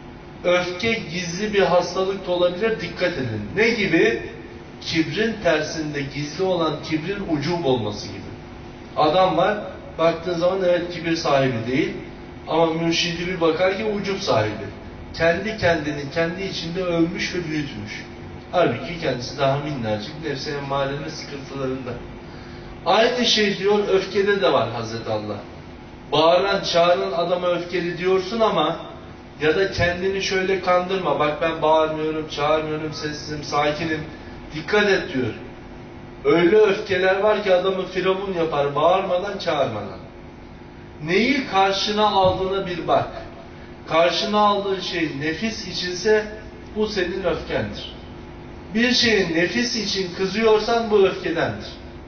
Speaker 1: Öfke gizli bir hastalık da olabilir, dikkat edin. Ne gibi? Kibrin tersinde gizli olan kibrin ucub olması gibi. Adam var, baktığın zaman evet kibir sahibi değil ama mürşidi bir bakar ki ucub sahibi. Kendi kendini kendi içinde övmüş ve büyütmüş. Halbuki kendisi daha minnacık, nefse emmarenin sıkıntılarında. Aynı şey diyor öfkede de var Hazreti Allah. Bağıran, çağıran adama öfkeli diyorsun ama ya da kendini şöyle kandırma. Bak ben bağırmıyorum, çağırmıyorum, sessizim, sakinim. Dikkat et diyor. Öyle öfkeler var ki adamı firavun yapar bağırmadan, çağırmadan. Neyi karşına aldığına bir bak. Karşına aldığın şey nefis içinse bu senin öfkendir. Bir şeyin nefis için kızıyorsan bu öfkedendir.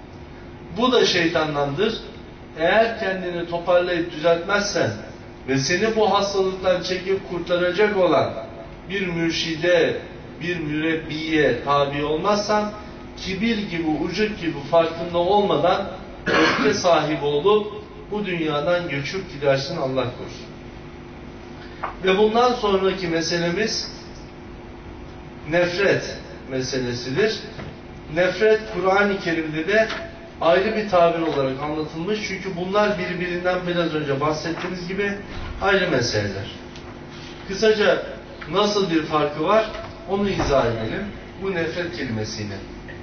Speaker 1: Bu da şeytandandır. Eğer kendini toparlayıp düzeltmezsen ve seni bu hastalıktan çekip kurtaracak olan bir mürşide, bir mürebbiye tabi olmazsan, kibir gibi, ucuk gibi farkında olmadan öfke sahibi olup bu dünyadan göçüp gidersin, Allah korusun. Ve bundan sonraki meselemiz nefret meselesidir. Nefret Kur'an-ı Kerim'de de ayrı bir tabir olarak anlatılmış. Çünkü bunlar birbirinden biraz önce bahsettiğimiz gibi ayrı meseleler. Kısaca nasıl bir farkı var onu izah edelim bu nefret kelimesiyle.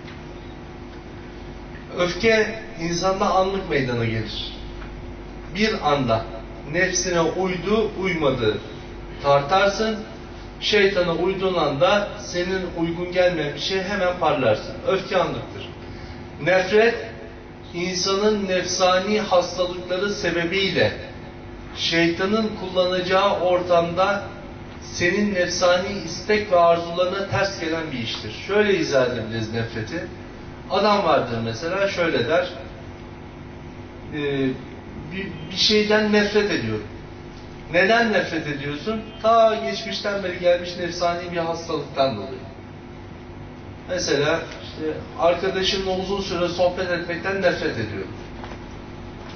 Speaker 1: Öfke insanda anlık meydana gelir. Bir anda nefsine uydu, uymadı tartarsın. Şeytana uyduğun anda senin uygun gelmeyen bir şey hemen parlarsın. Öfke anlıktır. Nefret, insanın nefsani hastalıkları sebebiyle şeytanın kullanacağı ortamda senin nefsani istek ve arzularına ters gelen bir iştir. Şöyle izah edebiliriz nefreti. Adam vardır mesela şöyle der, e, bir, bir şeyden nefret ediyorum. Neden nefret ediyorsun? Ta geçmişten beri gelmiş nefsani bir hastalıktan dolayı. Mesela işte arkadaşımla uzun süre sohbet etmekten nefret ediyorum.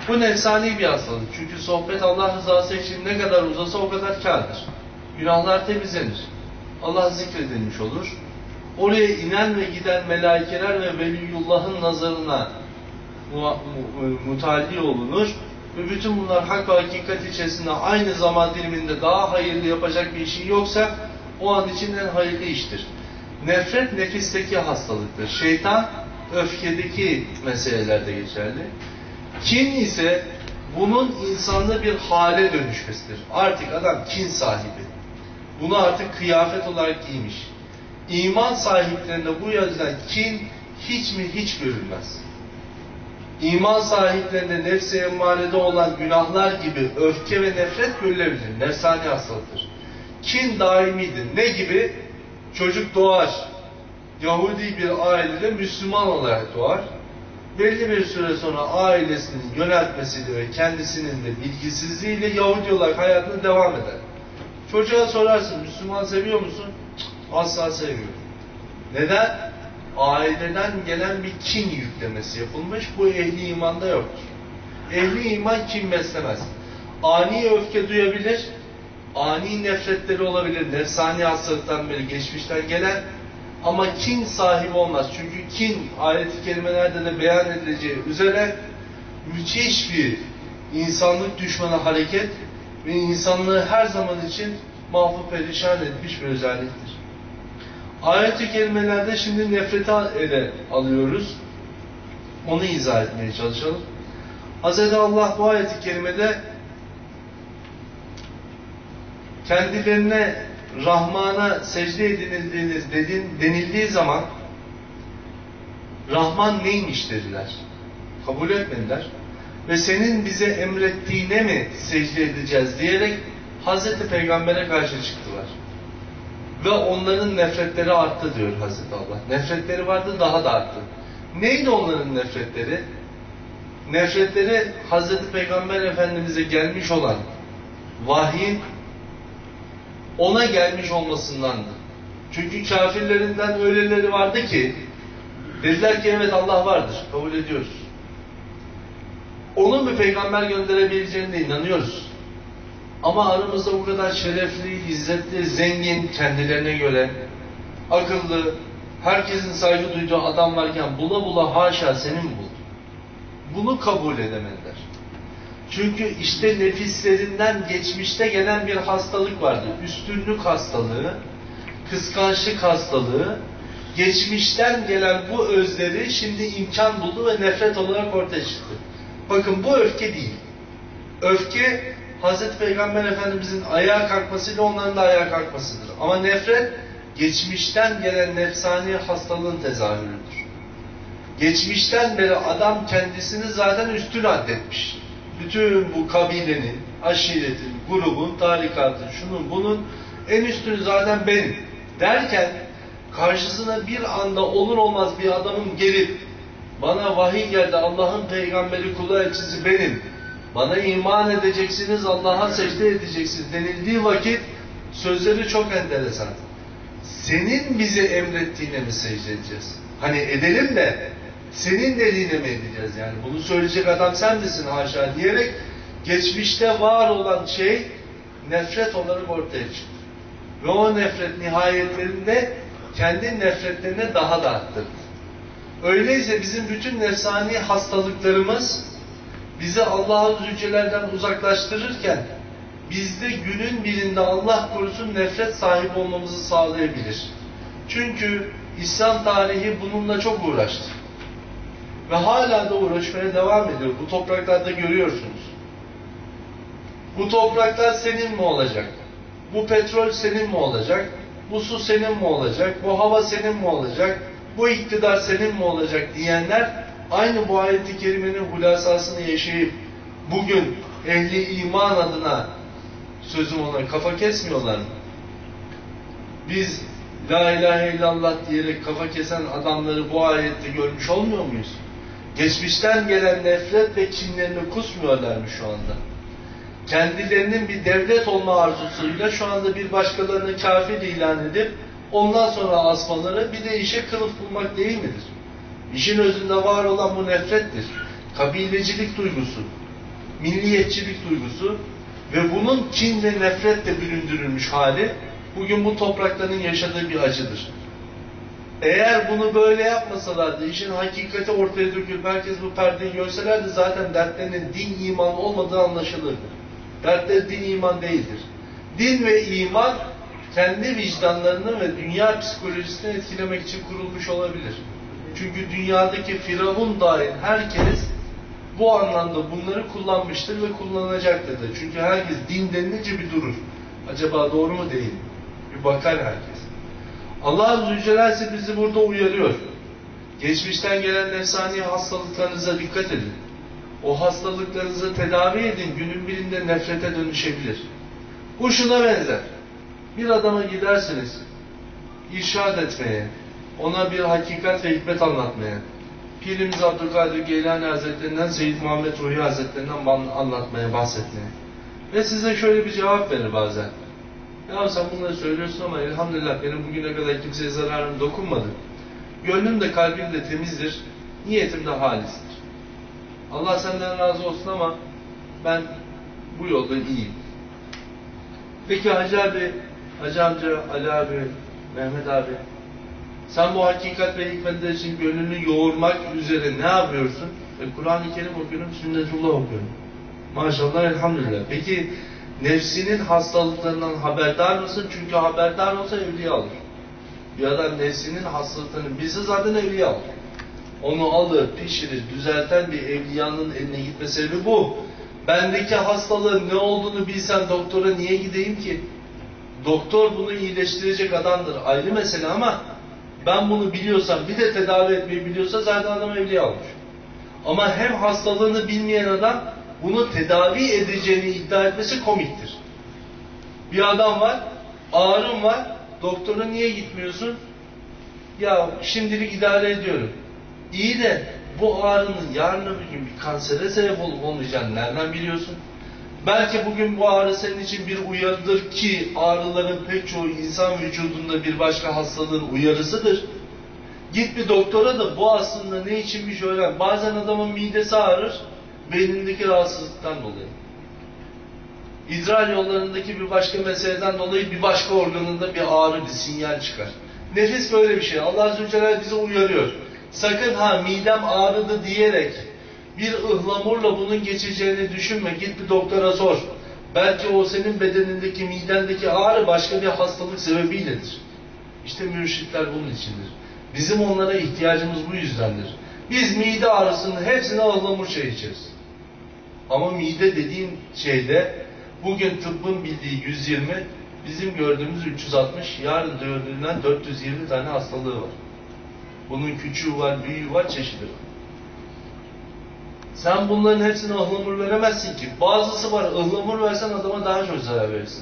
Speaker 1: Bu nefsani bir hastalık. Çünkü sohbet Allah rızası için ne kadar uzasa o kadar kârdır. Günahlar temizlenir. Allah zikredilmiş olur. Oraya inen ve giden melaikeler ve veliyullah'ın nazarına mutalli olunur. Ve bütün bunlar hak ve hakikat içerisinde aynı zaman diliminde daha hayırlı yapacak bir işin yoksa o an için en hayırlı iştir. Nefret nefisteki hastalıktır. Şeytan öfkedeki meselelerde geçerli. Kin ise bunun insanlı bir hale dönüşmesidir. Artık adam kin sahibi. Bunu artık kıyafet olarak giymiş. İman sahiplerinde bu yüzden kin hiç mi hiç görülmez. İman sahiplerinde nefs-i emmarede olan günahlar gibi öfke ve nefret görülebilir. Nefsani hastalıktır. Kin daimidir. Ne gibi? Çocuk doğar. Yahudi bir ailede Müslüman olarak doğar. Belli bir süre sonra ailesinin yöneltmesiyle ve kendisinin de bilgisizliğiyle Yahudi olarak hayatına devam eder. Çocuğa sorarsın, Müslüman seviyor musun? Cık, asla sevmiyorum. Neden? Aileden gelen bir kin yüklemesi yapılmış. Bu ehli imanda yoktur. Ehli iman kin beslemez. Ani öfke duyabilir, ani nefretleri olabilir. Nefsani hastalıktan beri geçmişten gelen, ama kin sahibi olmaz. Çünkü kin ayet-i kerimelerde de beyan edileceği üzere müthiş bir insanlık düşmanı hareket ve insanlığı her zaman için mahvu perişan etmiş bir özelliktir. Ayet-i kerimelerde şimdi nefreti ele alıyoruz. Onu izah etmeye çalışalım. Hazreti Allah bu ayet-i kerimede kendilerine Rahman'a secde edildiğiniz dedin, denildiği zaman Rahman neymiş dediler. Kabul etmediler. Ve senin bize emrettiğine mi secde edeceğiz diyerek Hazreti Peygamber'e karşı çıktılar. Ve onların nefretleri arttı diyor Hazreti Allah. Nefretleri vardı, daha da arttı. Neydi onların nefretleri? Nefretleri Hazreti Peygamber Efendimiz'e gelmiş olan vahyin ona gelmiş olmasındandı. Çünkü kafirlerinden öyleleri vardı ki dediler ki evet Allah vardır, kabul ediyoruz. Onun bir peygamber gönderebileceğine de inanıyoruz. Ama aramızda bu kadar şerefli, izzetli, zengin, kendilerine göre akıllı, herkesin saygı duyduğu adam varken bula bula haşa senin bul. Bunu kabul edemediler. Çünkü işte nefislerinden geçmişte gelen bir hastalık vardı. Üstünlük hastalığı, kıskançlık hastalığı, geçmişten gelen bu özleri şimdi imkan buldu ve nefret olarak ortaya çıktı. Bakın bu öfke değil. Öfke Hazreti Peygamber Efendimizin ayağa kalkmasıyla onların da ayağa kalkmasıdır. Ama nefret geçmişten gelen nefsani hastalığın tezahürüdür. Geçmişten beri adam kendisini zaten üstün addetmiş. Bütün bu kabilenin, aşiretin, grubun, tarikatın, şunun bunun en üstünü zaten benim derken karşısına bir anda olur olmaz bir adamın gelip bana vahiy geldi, Allah'ın peygamberi, kulu elçisi benim, bana iman edeceksiniz, Allah'a secde edeceksiniz denildiği vakit sözleri çok enteresan. Senin bize emrettiğine mi secde edeceğiz? Hani edelim de senin dediğine mi edeceğiz yani? Bunu söyleyecek adam sen misin haşa diyerek geçmişte var olan şey nefret olarak ortaya çıktı. Ve o nefret nihayetlerinde kendi nefretlerine daha da arttırdı. Öyleyse bizim bütün nefsani hastalıklarımız bizi Allah-u Zülcelal'den uzaklaştırırken bizde günün birinde Allah korusun nefret sahibi olmamızı sağlayabilir. Çünkü İslam tarihi bununla çok uğraştı. Ve hala da uğraşmaya devam ediyor. Bu topraklarda görüyorsunuz. Bu topraklar senin mi olacak? Bu petrol senin mi olacak? Bu su senin mi olacak? Bu hava senin mi olacak? Bu iktidar senin mi olacak diyenler aynı bu ayet-i kerimenin hulasasını yaşayıp bugün ehli iman adına sözüm ona kafa kesmiyorlar mı? Biz la ilahe illallah diyerek kafa kesen adamları bu ayette görmüş olmuyor muyuz? Geçmişten gelen nefret ve kinlerini kusmuyorlar mı şu anda? Kendilerinin bir devlet olma arzusuyla şu anda bir başkalarını kafir ilan edip ondan sonra asmaları bir de işe kılıf bulmak değil midir? İşin özünde var olan bu nefrettir. Kabilecilik duygusu. milliyetçilik duygusu ve bunun kin ve nefretle büründürülmüş hali bugün bu toprakların yaşadığı bir acıdır. Eğer bunu böyle yapmasalardı, işin hakikati ortaya dökülüp herkes bu perdeyi görselerdi zaten dertlerinin din iman olmadığı anlaşılırdı. Dertleri din iman değildir. Din ve iman kendi vicdanlarını ve dünya psikolojisini etkilemek için kurulmuş olabilir. Çünkü dünyadaki firavun dahil herkes bu anlamda bunları kullanmıştır ve kullanacaktır da. Çünkü herkes din denilince bir durur. Acaba doğru mu değil mi? Bir bakar herkes. Allah Azze ve Celle ise bizi burada uyarıyor. Geçmişten gelen nefsani hastalıklarınıza dikkat edin. O hastalıklarınızı tedavi edin. Günün birinde nefrete dönüşebilir. Bu şuna benzer. Bir adama gidersiniz, irşad etmeye, ona bir hakikat ve hikmet anlatmaya, Pirimiz Abdülkadir Geylani Hazretlerinden, Seyyid Muhammed Ruhi Hazretlerinden anlatmaya, bahsetmeye. Ve size şöyle bir cevap verir bazen. Ya sen bunları söylüyorsun ama elhamdülillah benim bugüne kadar kimseye zararım dokunmadı. Gönlüm de kalbim de temizdir, niyetim de halistir. Allah senden razı olsun ama ben bu yolda iyiyim. Peki Hacı abi, Hacı amca, Ali abi, Mehmet abi, sen bu hakikat ve hikmetler için gönlünü yoğurmak üzere ne yapıyorsun? E, Kur'an-ı Kerim okuyorum, sünnetullah okuyorum. Maşallah, elhamdülillah. Peki nefsinin hastalıklarından haberdar mısın? Çünkü haberdar olsa evliya alır. Bir adam nefsinin hastalıklarını bilse zaten evliya alır. Onu alır, pişirir, düzelten bir evliyanın eline gitme sebebi bu. Bendeki hastalığın ne olduğunu bilsem doktora niye gideyim ki? Doktor bunu iyileştirecek adamdır. Ayrı mesele ama ben bunu biliyorsam, bir de tedavi etmeyi biliyorsa zaten adam evliya olmuş. Ama hem hastalığını bilmeyen adam bunu tedavi edeceğini iddia etmesi komiktir. Bir adam var, ağrım var, doktora niye gitmiyorsun? Ya şimdilik idare ediyorum. İyi de bu ağrının yarın öbür gün bir kansere sebep olup olmayacağını nereden biliyorsun? Belki bugün bu ağrı senin için bir uyarıdır ki ağrıların pek çoğu insan vücudunda bir başka hastalığın uyarısıdır. Git bir doktora da bu aslında ne içinmiş öğren. Bazen adamın midesi ağrır, beynindeki rahatsızlıktan dolayı. İdrar yollarındaki bir başka meseleden dolayı bir başka organında bir ağrı, bir sinyal çıkar. Nefis böyle bir şey. Allah Azze ve Celle bizi uyarıyor. Sakın ha midem ağrıdı diyerek bir ıhlamurla bunun geçeceğini düşünme. Git bir doktora sor. Belki o senin bedenindeki, midendeki ağrı başka bir hastalık sebebiyledir. İşte mürşitler bunun içindir. Bizim onlara ihtiyacımız bu yüzdendir. Biz mide ağrısının hepsine ıhlamur çayı içeriz. Ama mide dediğin şeyde bugün tıbbın bildiği yüz yirmi, bizim gördüğümüz üç yüz altmış, yarın gördüğünden dört yüz yirmi tane hastalığı var. Bunun küçüğü var, büyüğü var, çeşidi var. Sen bunların hepsine ıhlamur veremezsin ki. Bazısı var, ıhlamur versen adama daha çok zarar verirsin.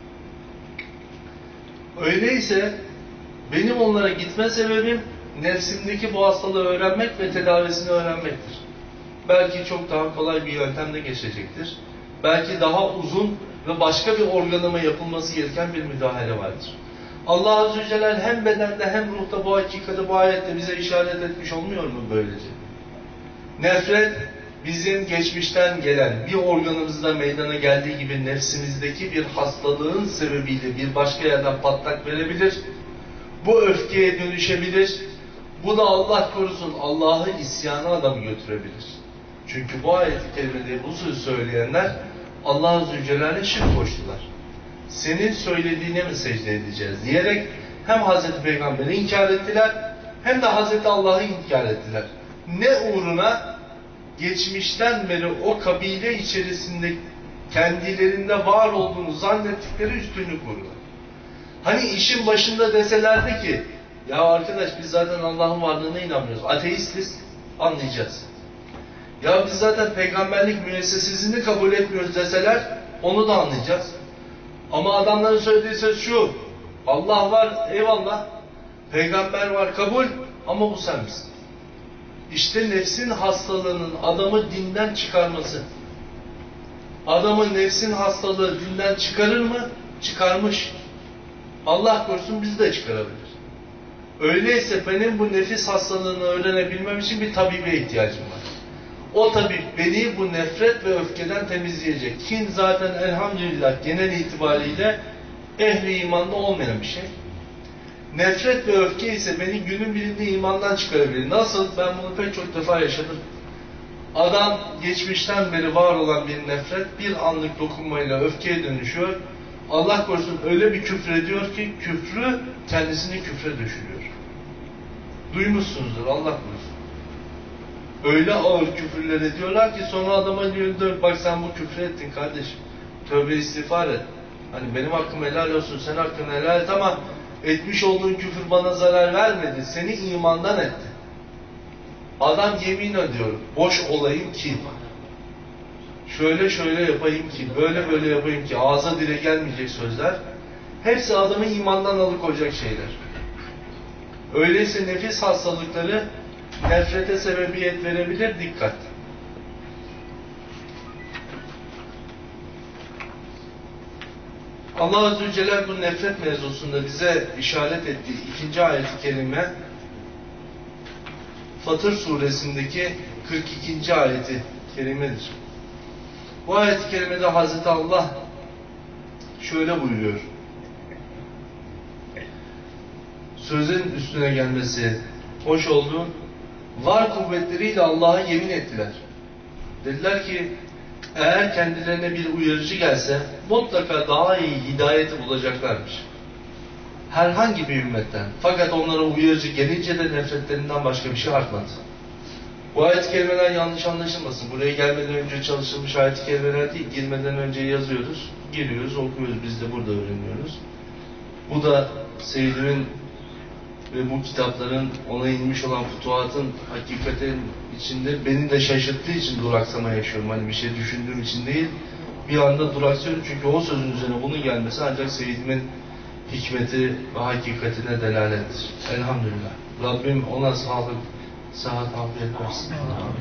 Speaker 1: Öyleyse benim onlara gitme sebebim nefsimdeki bu hastalığı öğrenmek ve tedavisini öğrenmektir. Belki çok daha kolay bir yöntemde geçecektir. Belki daha uzun ve başka bir organıma yapılması gereken bir müdahale vardır. Allah Azze ve Celle hem bedende hem ruhta bu hakikati bu ayette bize işaret etmiş olmuyor mu böylece? Nefret bizim geçmişten gelen bir organımızda meydana geldiği gibi nefsimizdeki bir hastalığın sebebiyle bir başka yerden patlak verebilir. Bu öfkeye dönüşebilir. Bu da Allah korusun Allah'ı isyana adamı götürebilir. Çünkü bu ayet-i kerimede bu sözü söyleyenler Allah Azze ve Celle'ne şirk koştular. Senin söylediğine mi secde edeceğiz diyerek hem Hazreti Peygamber'i inkar ettiler hem de Hazreti Allah'ı inkar ettiler. Ne uğruna? Geçmişten beri o kabile içerisinde kendilerinde var olduğunu zannettikleri üstünlük uğruna. Hani işin başında deselerdi ki ya arkadaş biz zaten Allah'ın varlığına inanmıyoruz. Ateistiz, anlayacağız. Ya biz zaten peygamberlik müessesesini kabul etmiyoruz deseler onu da anlayacağız. Ama adamların söylediği söz şu: Allah var, eyvallah. Peygamber var, kabul. Ama bu sen misin? İşte nefsin hastalığının adamı dinden çıkarması. Adamın nefsin hastalığı dinden çıkarır mı? Çıkarmış. Allah korusun bizi de çıkarabilir. Öyleyse benim bu nefis hastalığını öğrenebilmem için bir tabibe ihtiyacım var. O tabi beni bu nefret ve öfkeden temizleyecek. Kin zaten elhamdülillah genel itibariyle ehli imanda olmayan bir şey. Nefret ve öfke ise beni günün birinde imandan çıkarabilir. Nasıl? Ben bunu pek çok defa yaşadım. Adam geçmişten beri var olan bir nefret bir anlık dokunmayla öfkeye dönüşüyor. Allah korusun öyle bir küfür ediyor ki küfrü kendisini küfre düşürüyor. Duymuşsunuzdur, Allah korusun. Öyle ağır küfürler ediyorlar ki sonra adama diyor, bak sen bu küfür ettin kardeşim. Tövbe istiğfar et. Hani benim hakkım helal olsun, sen hakkını helal et ama etmiş olduğun küfür bana zarar vermedi. Seni imandan etti. Adam yemin ediyor, boş olayım ki, şöyle şöyle yapayım ki, böyle böyle yapayım ki, ağza dile gelmeyecek sözler. Hepsi adamı imandan alıkoyacak şeyler. Öyleyse nefis hastalıkları nefrete sebebiyet verebilir, dikkat. Allah Azze ve Celle bu nefret mevzusunda bize işaret ettiği ikinci ayet-i kerime Fatır suresindeki kırk ikinci ayeti kerimedir. Bu ayet-i kerimede Hazreti Allah şöyle buyuruyor. Sözün üstüne gelmesi hoş oldu. Var kuvvetleriyle Allah'a yemin ettiler. Dediler ki eğer kendilerine bir uyarıcı gelse mutlaka daha iyi hidayeti bulacaklarmış. Herhangi bir ümmetten. Fakat onlara uyarıcı gelince de nefretlerinden başka bir şey artmadı. Bu ayet-i kerimeler yanlış anlaşılmasın. Buraya gelmeden önce çalışılmış ayet-i kerimeler değil. Girmeden önce yazıyoruz, giriyoruz, okuyoruz. Biz de burada öğreniyoruz. Bu da Seyyid'in ve bu kitapların ona inmiş olan futuhatın hakikatin içinde beni de şaşırttığı için duraksama yaşıyorum. Hani bir şey düşündüğüm için değil. Bir anda duraksıyorum çünkü o sözün üzerine bunun gelmesi ancak Seyyid'imin hikmeti ve hakikatine delalettir. Elhamdülillah. Rabbim ona sağlık, sıhhat, afiyet versin.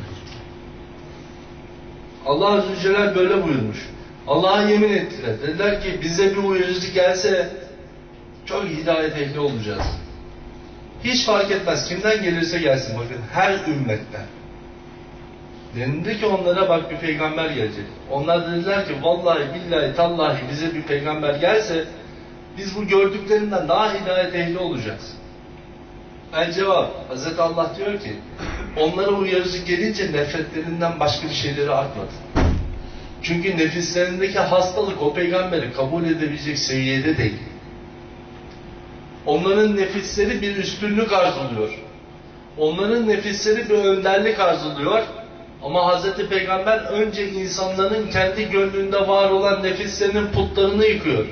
Speaker 1: Allah Azze ve Celle böyle buyurmuş. Allah'a yemin ettiler. Dediler ki bize bir uyarıcı gelse çok hidayet ehli olacağız. Hiç fark etmez. Kimden gelirse gelsin. Bakın her ümmetten. Denildi ki onlara bak bir peygamber gelecek. Onlar dediler ki vallahi billahi tallahi bize bir peygamber gelse biz bu gördüklerinden daha hidayet ehli olacağız. El cevap. Hazreti Allah diyor ki onlara uyarıcı gelince nefretlerinden başka bir şeyleri artmadı. Çünkü nefislerindeki hastalık o peygamberi kabul edebilecek seviyede değil. Onların nefisleri bir üstünlük arzuluyor. Onların nefisleri bir önderlik arzuluyor. Ama Hazreti Peygamber önce insanların kendi gönlünde var olan nefislerinin putlarını yıkıyor.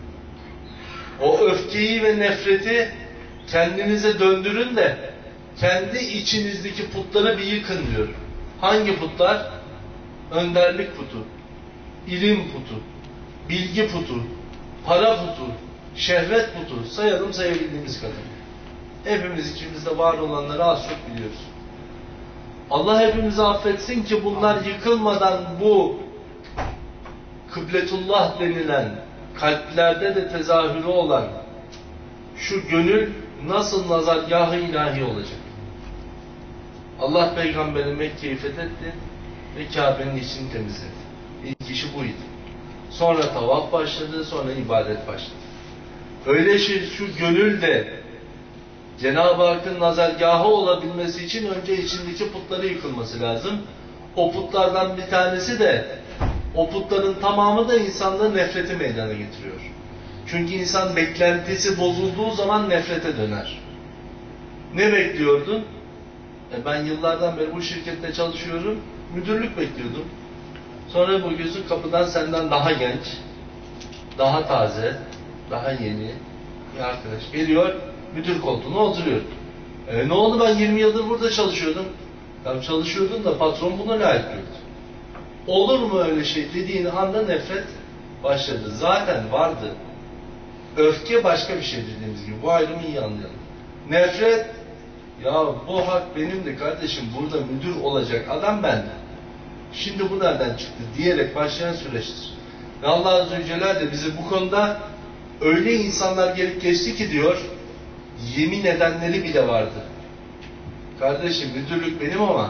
Speaker 1: O öfkeyi ve nefreti kendinize döndürün de kendi içinizdeki putları bir yıkın diyor. Hangi putlar? Önderlik putu, ilim putu, bilgi putu, para putu, şehvet putu, sayalım sayabildiğimiz kadar. Hepimiz içimizde var olanları az çok biliyoruz. Allah hepimizi affetsin ki bunlar yıkılmadan bu kıbletullah denilen, kalplerde de tezahürü olan şu gönül nasıl nazargâh-ı ilahi olacak? Allah peygamberi Mekke'yi fethetti ve Kabe'nin içini temizledi. İlk işi buydu. Sonra tavaf başladı, sonra ibadet başladı. Öyle şey şu gönül de Cenab-ı Hakk'ın nazargâhı olabilmesi için önce içindeki putları yıkılması lazım. O putlardan bir tanesi de, o putların tamamı da insanda nefreti meydana getiriyor. Çünkü insan beklentisi bozulduğu zaman nefrete döner. Ne bekliyordun? E ben yıllardan beri bu şirkette çalışıyorum, müdürlük bekliyordum. Sonra bakıyorsun kapıdan senden daha genç, daha taze, daha yeni bir arkadaş geliyor, müdür koltuğuna oturuyor. E ne oldu, ben yirmi yıldır burada çalışıyordum. Tam çalışıyordun da patron buna layık gördü. Olur mu öyle şey dediğin anda nefret başladı. Zaten vardı. Öfke başka bir şey dediğimiz gibi. Bu ayrımı iyi anlayalım. Nefret, ya bu hak benimdi kardeşim, burada müdür olacak adam bende. Şimdi bu nereden çıktı diyerek başlayan süreçtir. Ve Allah Azze ve Celle de bizi bu konuda öyle insanlar gelip geçti ki diyor, yemin edenleri bile vardı. Kardeşim müdürlük benim ama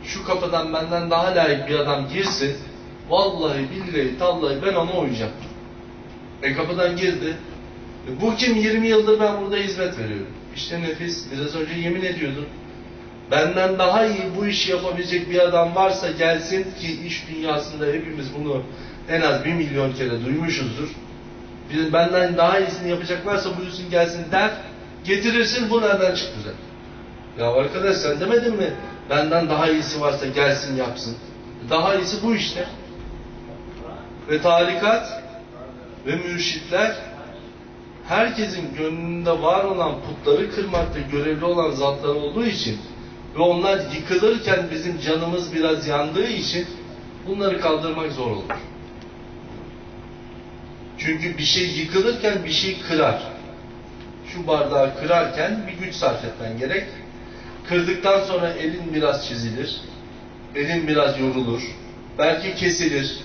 Speaker 1: şu kapıdan benden daha layık bir adam girsin, vallahi billahi tallahi ben ona uyacağım. E kapıdan girdi. E bu kim? yirmi yıldır ben burada hizmet veriyorum. İşte nefis, biraz önce yemin ediyordum. Benden daha iyi bu işi yapabilecek bir adam varsa gelsin, ki iş dünyasında hepimiz bunu en az bir milyon kere duymuşuzdur. Bir, benden daha iyisini yapacaklarsa buyursun gelsin der, getirirsin, bu nereden çıktı zaten? Ya arkadaş sen demedin mi? Benden daha iyisi varsa gelsin yapsın. Daha iyisi bu işte. Ve tarikat ve mürşitler herkesin gönlünde var olan putları kırmakta görevli olan zatlar olduğu için ve onlar yıkılırken bizim canımız biraz yandığı için bunları kaldırmak zor olur. Çünkü bir şey yıkılırken bir şey kırar. Şu bardağı kırarken bir güç sarf etmen gerek. Kırdıktan sonra elin biraz çizilir. Elin biraz yorulur. Belki kesilir.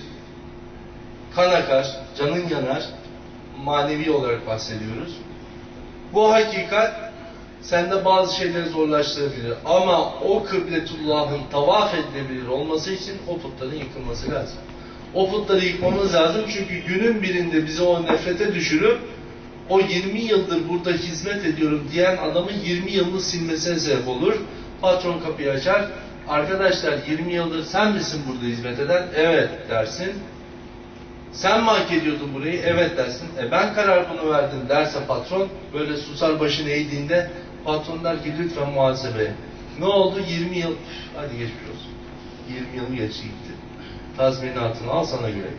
Speaker 1: Kan akar, canın yanar. Manevi olarak bahsediyoruz. Bu hakikat sende bazı şeyleri zorlaştırabilir. Ama o kıbletullah'ın tavaf edilebilir olması için o putların yıkılması lazım. O putları yıkmamız lazım çünkü günün birinde bizi o nefrete düşürüp o yirmi yıldır burada hizmet ediyorum diyen adamın yirmi yılını silmesine sebep olur. Patron kapıyı açar. Arkadaşlar yirmi yıldır sen misin burada hizmet eden? Evet dersin. Sen mi hak ediyordun burayı? Evet dersin. E ben karar bunu verdim derse patron, böyle susar başını eğdiğinde patron der ki lütfen muhasebeye. Ne oldu? yirmi yıl. Hadi geçmiş olsun. yirmi yıl geçti gitti. Tazminatını al, sana göre.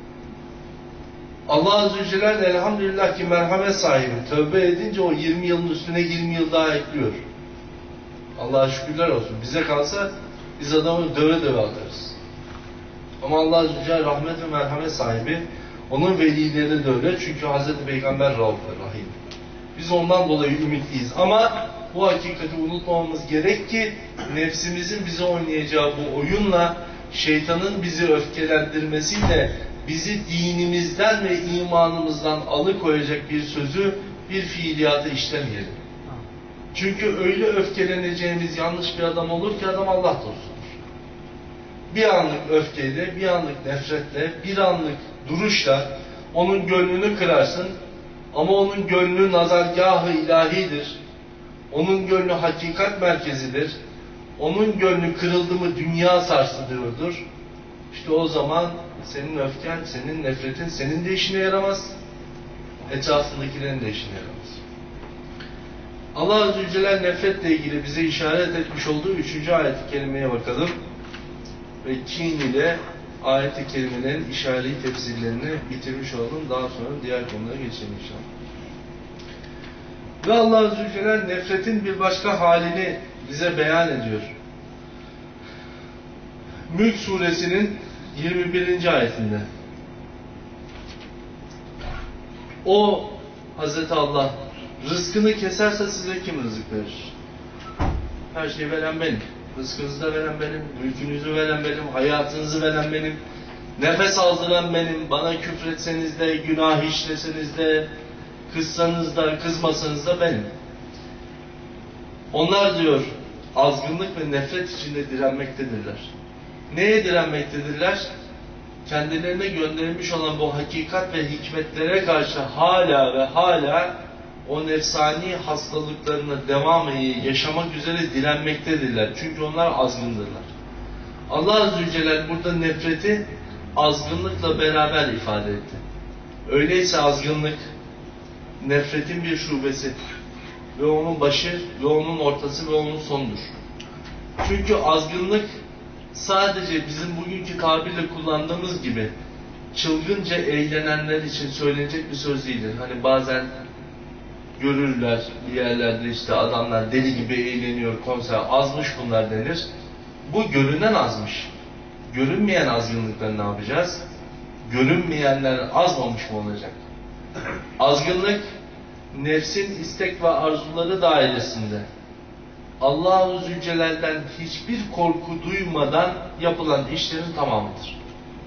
Speaker 1: Allah Azze ve Celle elhamdülillah ki merhamet sahibi. Tövbe edince o yirmi yılın üstüne yirmi yıl daha ekliyor. Allah'a şükürler olsun. Bize kalsa biz adamı döve döve atarız. Ama Allah Azze ve Celle rahmet ve merhamet sahibi. Onun velileri de öyle. Çünkü Hazreti Peygamber Rauf ve Rahim. Biz ondan dolayı ümitliyiz. Ama bu hakikati unutmamamız gerek ki nefsimizin bize oynayacağı bu oyunla, şeytanın bizi öfkelendirmesiyle bizi dinimizden ve imanımızdan alıkoyacak bir sözü, bir fiiliyatı işlemeyelim. Çünkü öyle öfkeleneceğimiz yanlış bir adam olur ki adam Allah dostudur. Bir anlık öfkeyle, bir anlık nefretle, bir anlık duruşla onun gönlünü kırarsın ama onun gönlü nazargâh-ı ilahidir. Onun gönlü hakikat merkezidir. Onun gönlü kırıldı mı dünya sarsılıyordur. İşte o zaman senin öfken, senin nefretin senin de işine yaramaz. Etrafındakilerin de işine yaramaz. Allah Azze ve Celle nefretle ilgili bize işaret etmiş olduğu üçüncü ayet-i kerimeye bakalım. Ve kin ile ayet-i kerimelerin işareti tefsirlerini bitirmiş olalım. Daha sonra diğer konulara geçelim inşallah. Ve Allah Azze ve Celle nefretin bir başka halini bize beyan ediyor. Mülk suresinin yirmi birinci ayetinde. O Hazreti Allah rızkını keserse size kim rızık verir? Her şeyi veren benim. Rızkınızı da veren benim. Mülkünüzü veren benim. Hayatınızı veren benim. Nefes aldıran benim. Bana küfretseniz de, günah işleseniz de, kızsanız da, kızmasanız da benim. Onlar diyor azgınlık ve nefret içinde direnmektedirler. Neye direnmektedirler? Kendilerine gönderilmiş olan bu hakikat ve hikmetlere karşı hala ve hala o nefsani hastalıklarına devam yaşamak üzere direnmektedirler. Çünkü onlar azgındırlar. Allah Azze ve Celle burada nefreti azgınlıkla beraber ifade etti. Öyleyse azgınlık nefretin bir şubesi ve onun başı ve onun ortası ve onun sonudur. Çünkü azgınlık sadece bizim bugünkü tabirle kullandığımız gibi çılgınca eğlenenler için söylenecek bir söz değildir. Hani bazen görürler bir yerlerde işte adamlar deli gibi eğleniyor, konser, azmış bunlar denir. Bu görünen azmış. Görünmeyen azgınlıkları ne yapacağız? Görünmeyenler azmamış mı olacak? Azgınlık nefsin istek ve arzuları dairesinde Allah-u Zülcelal'den hiçbir korku duymadan yapılan işlerin tamamıdır.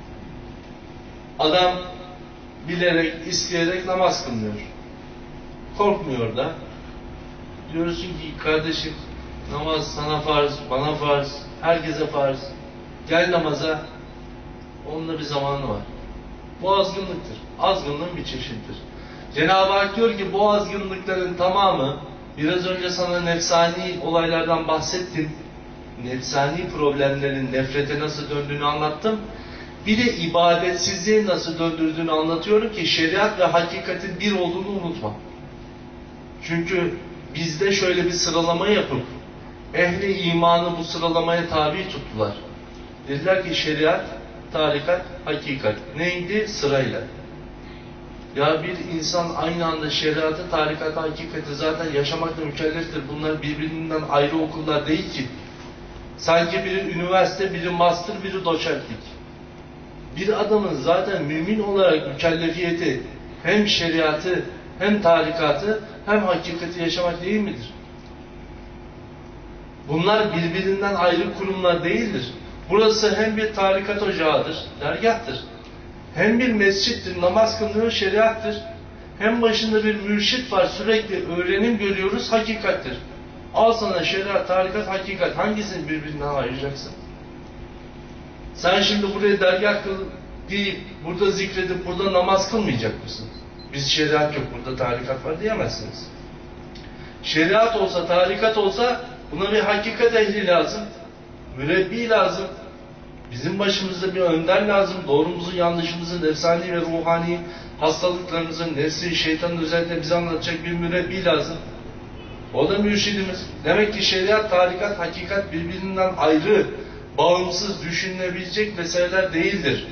Speaker 1: Adam bilerek, isteyerek namaz kılmıyor. Korkmuyor da. Diyorsun ki kardeşim Namaz sana farz, bana farz, herkese farz. Gel namaza. Onun da bir zamanı var. Bu azgınlıktır. Azgınlığın bir çeşididir. Cenab-ı Hak diyor ki bu azgınlıkların tamamı, biraz önce sana nefsani olaylardan bahsettim. Nefsani problemlerin nefrete nasıl döndüğünü anlattım. Bir de ibadetsizliği nasıl döndürdüğünü anlatıyorum ki şeriat ve hakikatin bir olduğunu unutma. Çünkü bizde şöyle bir sıralama yapıp ehli imanı bu sıralamaya tabi tuttular. Dediler ki şeriat, tarikat, hakikat. Neydi? Sırayla. Ya bir insan aynı anda şeriatı, tarikatı, hakikati zaten yaşamakla mükelleftir. Bunlar birbirinden ayrı okullar değil ki. Sanki biri üniversite, biri master, biri doçentlik. Bir adamın zaten mümin olarak mükellefiyeti hem şeriatı, hem tarikatı, hem hakikati yaşamak değil midir? Bunlar birbirinden ayrı kurumlar değildir. Burası hem bir tarikat ocağıdır, dergahtır. Hem bir mescittir, namaz kılınıyor, şeriattır. Hem başında bir mürşit var, sürekli öğrenim görüyoruz, hakikattir. Al sana şeriat, tarikat, hakikat. Hangisini birbirinden ayıracaksın? Sen şimdi buraya dergah kıl deyip, burada zikredip, burada namaz kılmayacak mısın? Biz şeriat yok, burada tarikat var diyemezsiniz. Şeriat olsa, tarikat olsa buna bir hakikat ehli lazım. Mürebbi lazım. Bizim başımızda bir önder lazım. Doğrumuzu, yanlışımızı, nefsani ve ruhani hastalıklarımızın, nefsi, şeytanın özellikle bize anlatacak bir mürebbi lazım. O da mürşidimiz. Demek ki şeriat, tarikat, hakikat birbirinden ayrı, bağımsız düşünülebilecek meseleler değildir.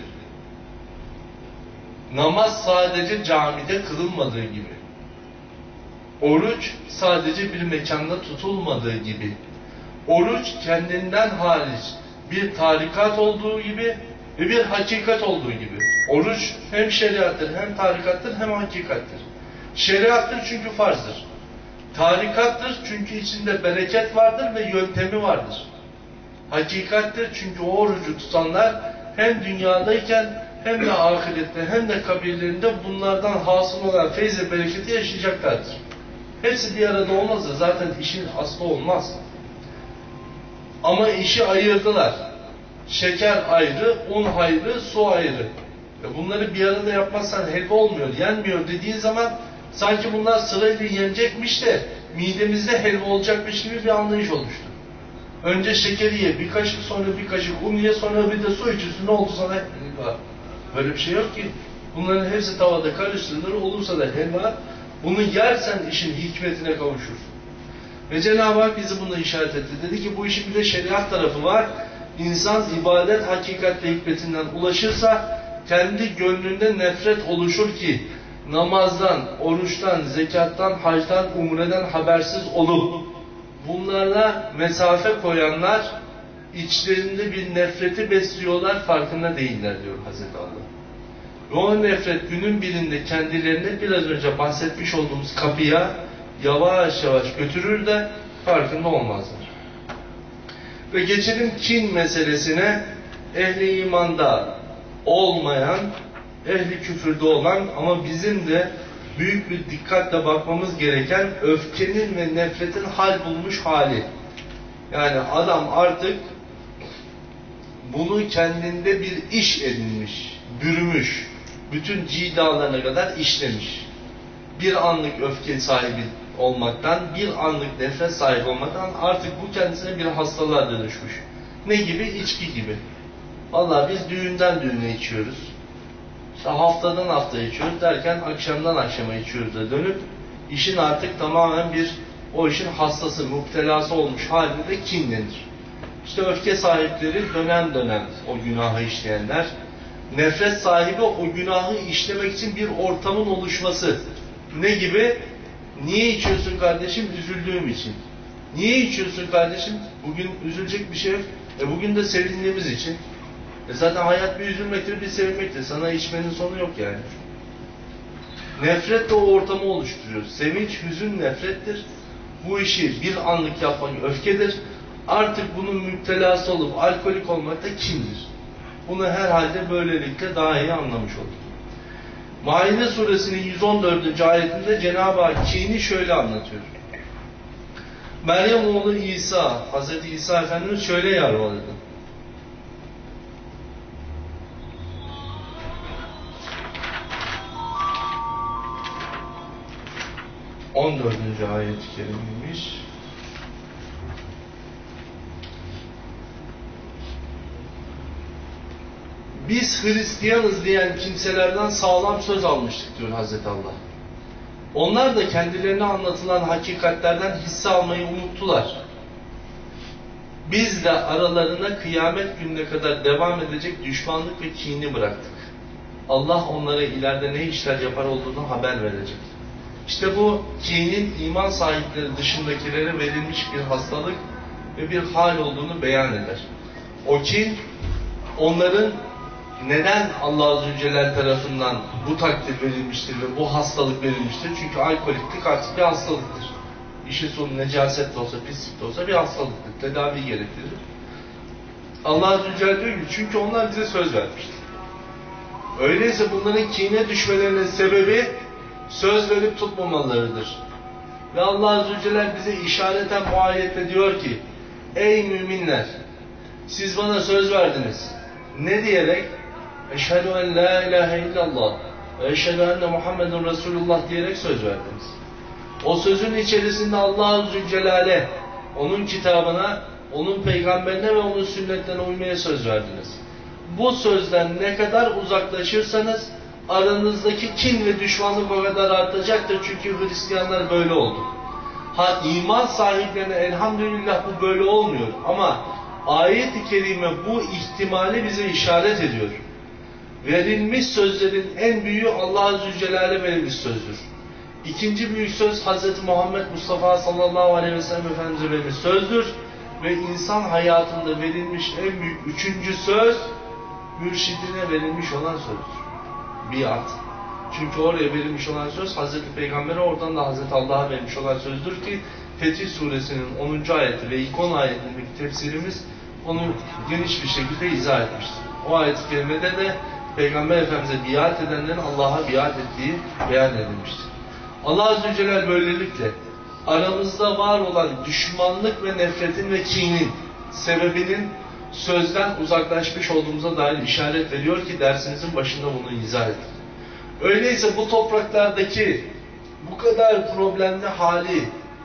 Speaker 1: Namaz sadece camide kılınmadığı gibi. Oruç sadece bir mekanda tutulmadığı gibi. Oruç kendinden hariç bir tarikat olduğu gibi ve bir hakikat olduğu gibi. Oruç hem şeriattır, hem tarikattır, hem hakikattir. Şeriattır çünkü farzdır. Tarikattır çünkü içinde bereket vardır ve yöntemi vardır. Hakikattir çünkü o orucu tutanlar hem dünyadayken hem de ahirette hem de kabirlerinde bunlardan hasıl olan feyz ve bereketi yaşayacaklardır. Hepsi bir arada olmazsa zaten işin aslı olmaz. Ama işi ayırdılar. Şeker ayrı, un ayrı, su ayrı. E bunları bir arada yapmazsan helva olmuyor, yenmiyor dediğin zaman sanki bunlar sırayla yenecekmiş de midemizde helva olacakmış gibi bir anlayış oluştu. Önce şekeri ye, bir kaşık, sonra bir kaşık un ye, sonra bir de su içiyorsun. Ne oldu sana? Helva. Böyle bir şey yok ki. Bunların hepsi tavada karıştırılır, olursa da helva. Bunu yersen işin hikmetine kavuşursun. Ve Cenab-ı Hak bizi buna işaret etti. Dedi ki bu işin bir de şeriat tarafı var. İnsan ibadet, hakikat ve hikmetinden ulaşırsa kendi gönlünde nefret oluşur ki namazdan, oruçtan, zekattan, hacdan, umreden habersiz olup bunlarla mesafe koyanlar içlerinde bir nefreti besliyorlar, farkında değiller diyor Hazreti Allah. Ve o nefret günün birinde kendilerine biraz önce bahsetmiş olduğumuz kapıya yavaş yavaş götürür de farkında olmazlar. Ve geçelim kin meselesine. Ehli imanda olmayan, ehli küfürde olan ama bizim de büyük bir dikkatle bakmamız gereken öfkenin ve nefretin hal bulmuş hali. Yani adam artık bunu kendinde bir iş edinmiş, bürümüş, bütün cidalarına kadar işlemiş. Bir anlık öfke sahibi olmaktan, bir anlık nefret sahibi olmaktan artık bu kendisine bir hastalığa dönüşmüş. Ne gibi? İçki gibi. Vallahi biz düğünden düğüne içiyoruz. İşte haftadan haftaya içiyoruz derken akşamdan akşama içiyoruz da dönüp işin artık tamamen bir o işin hastası, müptelası olmuş halinde kin denir. İşte öfke sahipleri dönem dönem o günahı işleyenler, nefret sahibi o günahı işlemek için bir ortamın oluşması. Ne gibi? Niye içiyorsun kardeşim? Üzüldüğüm için. Niye içiyorsun kardeşim? Bugün üzülecek bir şey yok. E bugün de sevindiğimiz için. E zaten hayat bir üzülmektir, bir sevinmektir. Sana içmenin sonu yok yani. Nefret de o ortamı oluşturuyor. Sevinç, hüzün, nefrettir. Bu işi bir anlık yapmak öfkedir. Artık bunun müptelası olup alkolik olmak da kindir. Bunu herhalde böylelikle daha iyi anlamış olduk. Maide suresinin yüz on dördüncü ayetinde Cenab-ı Hak kini şöyle anlatıyor. Meryem oğlu İsa, Hazreti İsa Efendimiz şöyle yalvardı. on dördüncü ayet-i kerimeymiş. Biz Hristiyanız diyen kimselerden sağlam söz almıştık diyor Hazreti Allah. Onlar da kendilerine anlatılan hakikatlerden hisse almayı unuttular. Biz de aralarına kıyamet gününe kadar devam edecek düşmanlık ve kini bıraktık. Allah onlara ileride ne işler yapar olduğunu haber verecek. İşte bu kinin iman sahipleri dışındakilere verilmiş bir hastalık ve bir hal olduğunu beyan eder. O kin onların neden Allah Azze ve Celle tarafından bu takdir verilmiştir ve bu hastalık verilmiştir? Çünkü alkoliklik artık bir hastalıktır. İşin sonu necaset de olsa, pislik de olsa bir hastalıktır. Tedavi gerektirir. Allah Azze ve Celle diyor ki çünkü onlar bize söz vermiştir. Öyleyse bunların kine düşmelerinin sebebi söz verip tutmamalarıdır. Ve Allah Azze ve Celle bize işareten bu ayette diyor ki ey müminler siz bana söz verdiniz. Ne diyerek? Eşhedü en la ilahe illallah ve eşhedü enne Muhammedun Resulullah diyerek söz verdiniz. O sözün içerisinde Allah Azze ve Celle'ye, onun kitabına, onun peygamberine ve onun sünnetlerine uymaya söz verdiniz. Bu sözden ne kadar uzaklaşırsanız aranızdaki kin ve düşmanlık o kadar artacaktır. Çünkü Hristiyanlar böyle oldu. Ha iman sahiplerine elhamdülillah bu böyle olmuyor. Ama ayet-i kerime bu ihtimali bize işaret ediyor. Verilmiş sözlerin en büyüğü Allah Azze ve Celle'ye verilmiş sözdür. İkinci büyük söz Hazreti Muhammed Mustafa sallallahu aleyhi ve sellem Efendimiz'e verilmiş sözdür. Ve insan hayatında verilmiş en büyük üçüncü söz mürşidine verilmiş olan sözdür. Biat. Çünkü oraya verilmiş olan söz Hazreti Peygamber'e, oradan da Hazreti Allah'a verilmiş olan sözdür ki Fetih Suresinin onuncu ayeti ve ilk on ayetindeki tefsirimiz onu geniş bir şekilde izah etmiştir. O ayet-i kerimede de Peygamber Efendimiz'e biat edenlerin Allah'a biat ettiği beyan edilmiştir. Allah Azze ve Celle böylelikle aramızda var olan düşmanlık ve nefretin ve kinin sebebinin sözden uzaklaşmış olduğumuza dair işaret veriyor ki dersimizin başında bunu izah ettik. Öyleyse bu topraklardaki bu kadar problemli hali,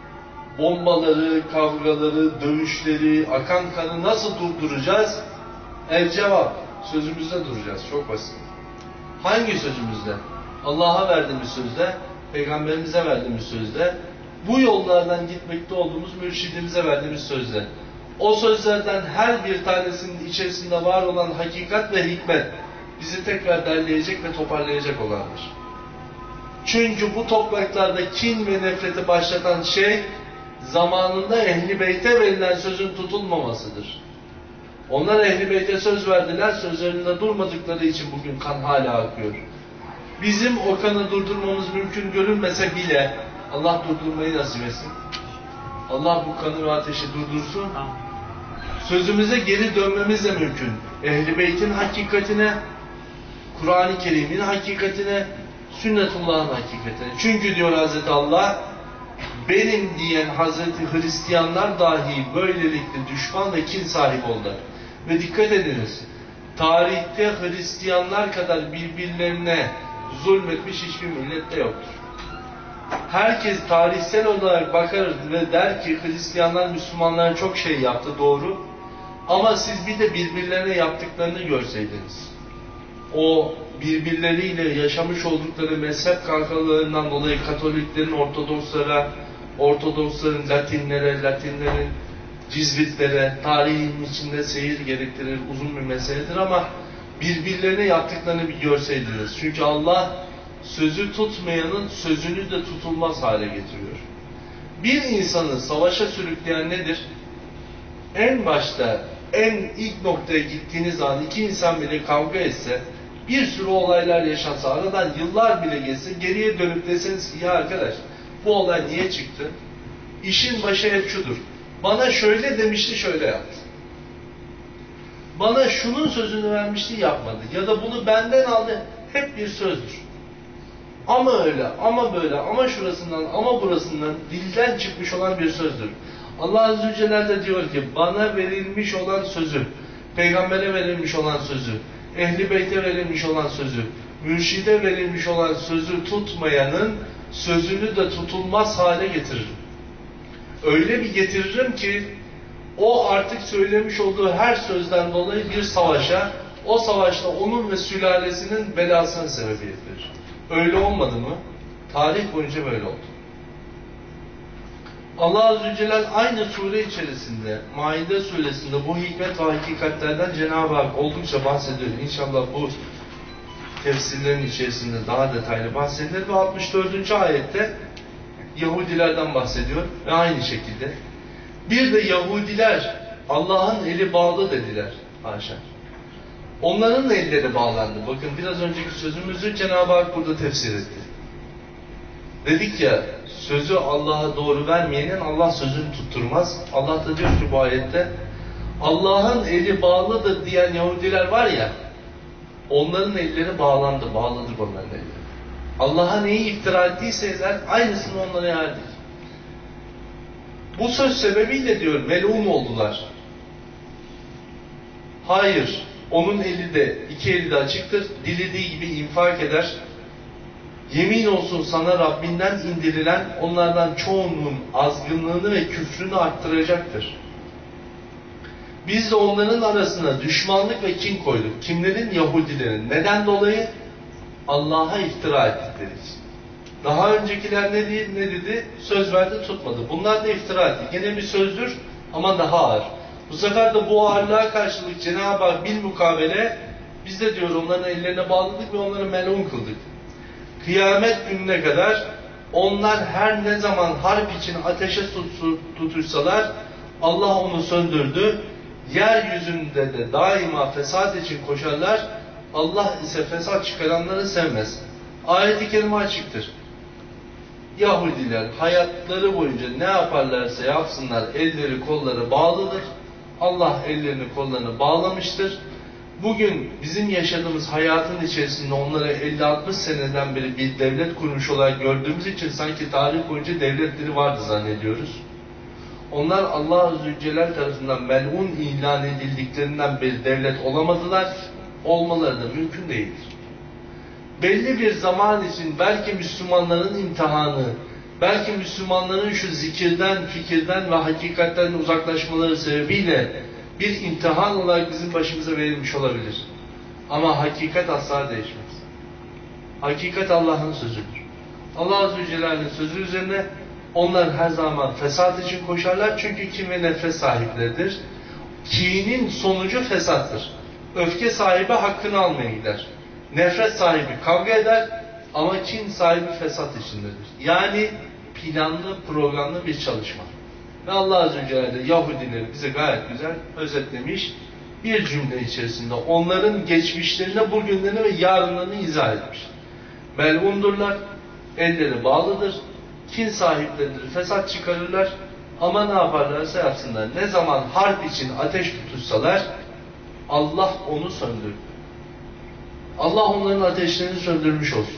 Speaker 1: bombaları, kavgaları, dövüşleri, akan kanı nasıl durduracağız? El cevap, sözümüzde duracağız. Çok basit. Hangi sözümüzde? Allah'a verdiğimiz sözde, Peygamberimize verdiğimiz sözde, bu yollardan gitmekte olduğumuz mürşidimize verdiğimiz sözde. O sözlerden her bir tanesinin içerisinde var olan hakikat ve hikmet bizi tekrar derleyecek ve toparlayacak olandır. Çünkü bu topraklarda kin ve nefreti başlatan şey zamanında Ehl-i Beyt'e verilen sözün tutulmamasıdır. Onlar Ehl-i Beyt'e söz verdiler, sözlerinde durmadıkları için bugün kan hala akıyor. Bizim o kanı durdurmamız mümkün görünmese bile Allah durdurmayı nasip etsin. Allah bu kanı ve ateşi durdursun. Sözümüze geri dönmemiz de mümkün. Ehl-i Beyt'in hakikatine, Kur'an-ı Kerim'in hakikatine, Sünnetullah'ın hakikatine. Çünkü diyor Hazreti Allah, benim diyen Hazreti Hristiyanlar dahi böylelikle düşman ve kin sahip oldular. Ve dikkat ediniz, tarihte Hristiyanlar kadar birbirlerine zulmetmiş hiçbir millette yoktur. Herkes tarihsel olarak bakar ve der ki Hristiyanlar Müslümanlara çok şey yaptı, doğru. Ama siz bir de birbirlerine yaptıklarını görseydiniz. O birbirleriyle yaşamış oldukları mezhep kavgalarından dolayı Katoliklerin Ortodokslara, Ortodoksların Latinlere, Latinlerin Cizvitlere, tarihin içinde seyir gerektirir, uzun bir meseledir ama birbirlerine yaptıklarını bir görseydiniz. Çünkü Allah sözü tutmayanın sözünü de tutulmaz hale getiriyor. Bir insanı savaşa sürükleyen nedir? En başta, en ilk noktaya gittiğiniz zaman iki insan bile kavga etse, bir sürü olaylar yaşansa, aradan yıllar bile geçse, geriye dönüp deseniz ki ya arkadaş bu olay niye çıktı? İşin başı hep şudur. Bana şöyle demişti, şöyle yaptı. Bana şunun sözünü vermişti, yapmadı. Ya da bunu benden aldı. Hep bir sözdür. Ama öyle, ama böyle, ama şurasından, ama burasından dilden çıkmış olan bir sözdür. Allah Azze ve Celle de diyor ki bana verilmiş olan sözü, peygambere verilmiş olan sözü, ehli beyte verilmiş olan sözü, mürşide verilmiş olan sözü tutmayanın sözünü de tutulmaz hale getiririm. Öyle bir getiririm ki o artık söylemiş olduğu her sözden dolayı bir savaşa, o savaşta onun ve sülalesinin belasına sebebiyet verir. Öyle olmadı mı? Tarih boyunca böyle oldu. Allah Azze ve Celle aynı sure içerisinde, Maide suresinde bu hikmet ve hakikatlerden Cenab-ı Hak oldukça bahsediyor. İnşallah bu tefsirlerin içerisinde daha detaylı bahsedilir ve altmış dördüncü ayette Yahudilerden bahsediyor ve aynı şekilde. Bir de Yahudiler Allah'ın eli bağlı dediler. Haşa. Onların da elleri bağlandı. Bakın biraz önceki sözümüzü Cenab-ı Hak burada tefsir etti. Dedik ya, sözü Allah'a doğru vermeyenin Allah sözünü tutturmaz. Allah da diyor ki bu ayette, Allah'ın eli bağlıdır diyen Yahudiler var ya, onların elleri bağlandı, bağladık onların elleri. Allah'a neyi iftira ettiyseler aynısını onlara yerdik. Bu söz sebebiyle diyor melun oldular. Hayır, onun eli de, iki eli de açıktır, dilediği gibi infak eder. Yemin olsun sana Rabbinden indirilen onlardan çoğunun azgınlığını ve küfrünü arttıracaktır. Biz de onların arasına düşmanlık ve kin koyduk. Kimlerin? Yahudilerin. Neden dolayı? Allah'a iftira ettikleri için. Daha öncekiler ne dedi? Ne dedi? Söz verdi, tutmadı. Bunlar da iftira etti. Gene bir sözdür ama daha ağır. Bu sefer de bu ağırlığa karşılık Cenab-ı Hak bilmukabele biz de diyor onların ellerine bağladık ve onları melun kıldık. Kıyamet gününe kadar onlar her ne zaman harp için ateşe tutuşsalar Allah onu söndürdü. Yeryüzünde de daima fesat için koşarlar. Allah ise fesat çıkaranları sevmez. Ayet-i kerime açıktır. Yahudiler hayatları boyunca ne yaparlarsa yapsınlar elleri kolları bağlıdır. Allah ellerini kollarını bağlamıştır. Bugün bizim yaşadığımız hayatın içerisinde onlara elli altmış seneden beri bir devlet kurmuş olarak gördüğümüz için sanki tarih boyunca devletleri vardı zannediyoruz. Onlar Allah Azze ve Celle tarafından melun ilan edildiklerinden beri devlet olamadılar. Olmaları da mümkün değildir. Belli bir zaman için belki Müslümanların imtihanı, belki Müslümanların şu zikirden, fikirden ve hakikatten uzaklaşmaları sebebiyle bir imtihan olarak bizim başımıza verilmiş olabilir. Ama hakikat asla değişmez. Hakikat Allah'ın sözüdür. Allah Azze ve Celle'nin sözü üzerine onlar her zaman fesat için koşarlar çünkü kin ve nefret sahipleridir. Kinin sonucu fesattır. Öfke sahibi hakkını almaya gider. Nefret sahibi kavga eder ama kin sahibi fesat içindedir. Yani planlı, programlı bir çalışma. Ve Allah Azze ve Celle de Yahudileri bize gayet güzel özetlemiş bir cümle içerisinde onların geçmişlerine, bugünlerini ve yarınlarını izah etmiş. Melundurlar, elleri bağlıdır, kin sahipleridir, fesat çıkarırlar ama ne yaparlarsa yapsınlar. Ne zaman harp için ateş tutuşsalar Allah onu söndürdü. Allah onların ateşlerini söndürmüş olsun.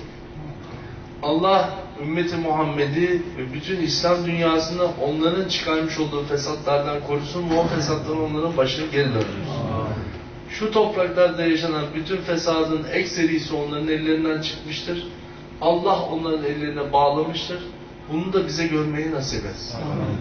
Speaker 1: Allah ümmeti Muhammed'i ve bütün İslam dünyasını onların çıkarmış olduğu fesatlardan korusun ve o fesatları onların başına geri döndürsün. Şu topraklarda yaşanan bütün fesadın ekserisi onların ellerinden çıkmıştır. Allah onların ellerine bağlamıştır. Bunu da bize görmeyi nasip etsin.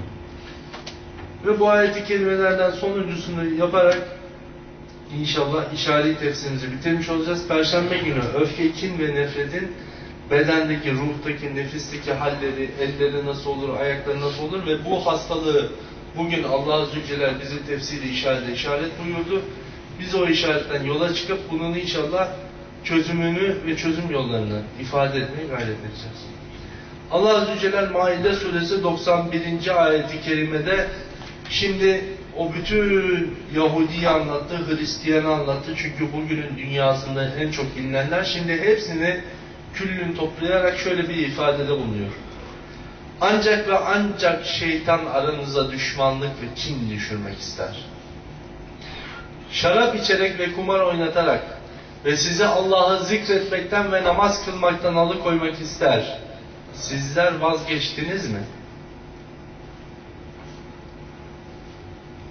Speaker 1: Ve bu ayet-i kerimelerden sonuncusunu yaparak İnşallah işaret tefsirimizi bitirmiş olacağız. Perşembe günü öfke, kin ve nefretin bedendeki, ruhtaki, nefisteki halleri, elleri nasıl olur, ayakları nasıl olur ve bu hastalığı bugün Allah Azze ve Celle bizi tefsiri işaretle işaret buyurdu. Biz o işaretten yola çıkıp bunun inşallah çözümünü ve çözüm yollarını ifade etmeye gayret edeceğiz. Allah Azze ve Celle Maide suresi doksan birinci ayeti kerimede şimdi o bütün Yahudi'yi anlattı, Hristiyan'ı anlattı. Çünkü bugünün dünyasında en çok bilinenler. Şimdi hepsini küllün toplayarak şöyle bir ifadede bulunuyor. Ancak ve ancak şeytan aranıza düşmanlık ve kin düşürmek ister. Şarap içerek ve kumar oynatarak ve sizi Allah'ı zikretmekten ve namaz kılmaktan alıkoymak ister. Sizler vazgeçtiniz mi?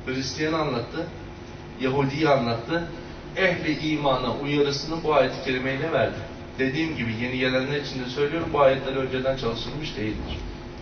Speaker 1: Hristiyan'ı anlattı, Yahudi'yi anlattı. Ehli imana uyarısını bu ayet-i kerimeyle verdi. Dediğim gibi yeni gelenler için de söylüyorum, bu ayetler önceden çalışılmış değildir.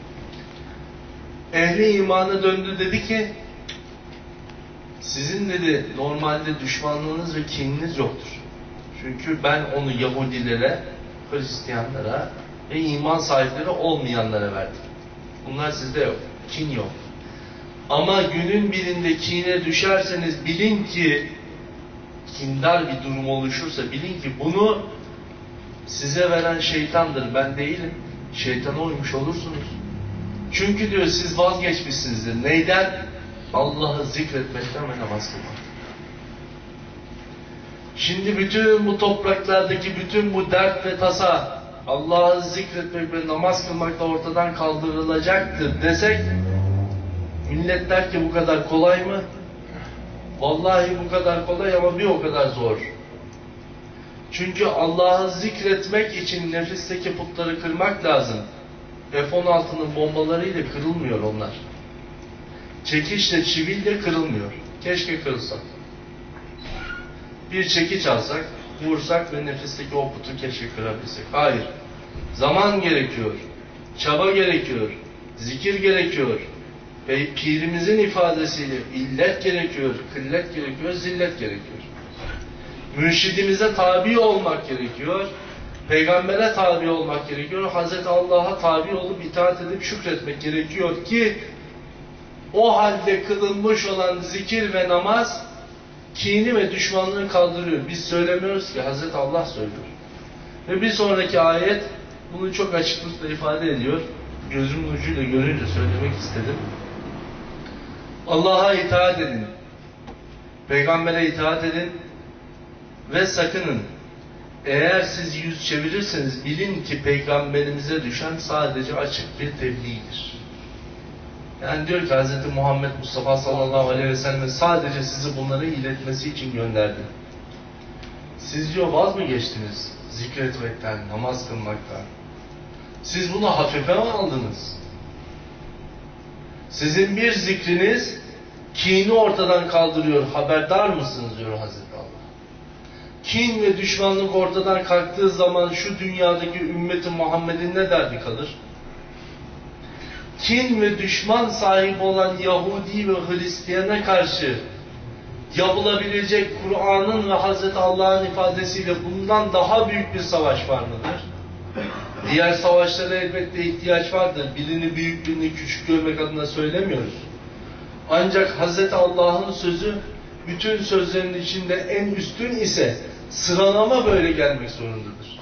Speaker 1: Ehli imana döndü, dedi ki sizin dedi normalde düşmanlığınız ve kininiz yoktur. Çünkü ben onu Yahudilere, Hristiyanlara ve iman sahipleri olmayanlara verdim. Bunlar sizde yok. Kin yok. Ama günün birinde kine düşerseniz bilin ki, kindar bir durum oluşursa bilin ki bunu size veren şeytandır, ben değilim. Şeytana uymuş olursunuz. Çünkü diyor siz vazgeçmişsinizdir. Neyden? Allah'ı zikretmekten ve namaz kılmaktan. Şimdi bütün bu topraklardaki bütün bu dert ve tasa Allah'ı zikretmek ve namaz kılmakla ortadan kaldırılacaktır desek, millet der ki bu kadar kolay mı? Vallahi bu kadar kolay ama bir o kadar zor. Çünkü Allah'ı zikretmek için nefisteki putları kırmak lazım. F on altının bombalarıyla kırılmıyor onlar. Çekişle, çiviyle kırılmıyor. Keşke kırılsa. Bir çekiç alsak, vursak ve nefisteki o putu keşke kırabilsek. Hayır. Zaman gerekiyor. Çaba gerekiyor. Zikir gerekiyor. Ve pirimizin ifadesiyle illet gerekiyor, kıllet gerekiyor, zillet gerekiyor. Mürşidimize tabi olmak gerekiyor. Peygambere tabi olmak gerekiyor. Hazreti Allah'a tabi olup itaat edip şükretmek gerekiyor ki o halde kılınmış olan zikir ve namaz kini ve düşmanlığı kaldırıyor. Biz söylemiyoruz ki, Hazreti Allah söylüyor. Ve bir sonraki ayet bunu çok açıklıkla ifade ediyor. Gözümün ucuyla görünce söylemek istedim. Allah'a itaat edin. Peygambere itaat edin. Ve sakının. Eğer siz yüz çevirirseniz bilin ki peygamberimize düşen sadece açık bir tebliğdir. Yani diyor ki Hz. Muhammed Mustafa sallallahu aleyhi ve sellem sadece sizi bunları iletmesi için gönderdi. Siz diyor vaz mı geçtiniz zikretmekten, namaz kılmaktan? Siz bunu hafife mi aldınız? Sizin bir zikriniz kini ortadan kaldırıyor. Haberdar mısınız diyor Hazreti Allah. Kin ve düşmanlık ortadan kalktığı zaman şu dünyadaki ümmeti Muhammed'in ne derdi kalır? Kin ve düşman sahibi olan Yahudi ve Hristiyana karşı yapılabilecek Kur'an'ın ve Hazreti Allah'ın ifadesiyle bundan daha büyük bir savaş var mıdır? Diğer savaşlara elbette ihtiyaç vardır. Birini büyük, birini küçük görmek adına söylemiyoruz. Ancak Hazreti Allah'ın sözü bütün sözlerin içinde en üstün ise sıralama böyle gelmek zorundadır.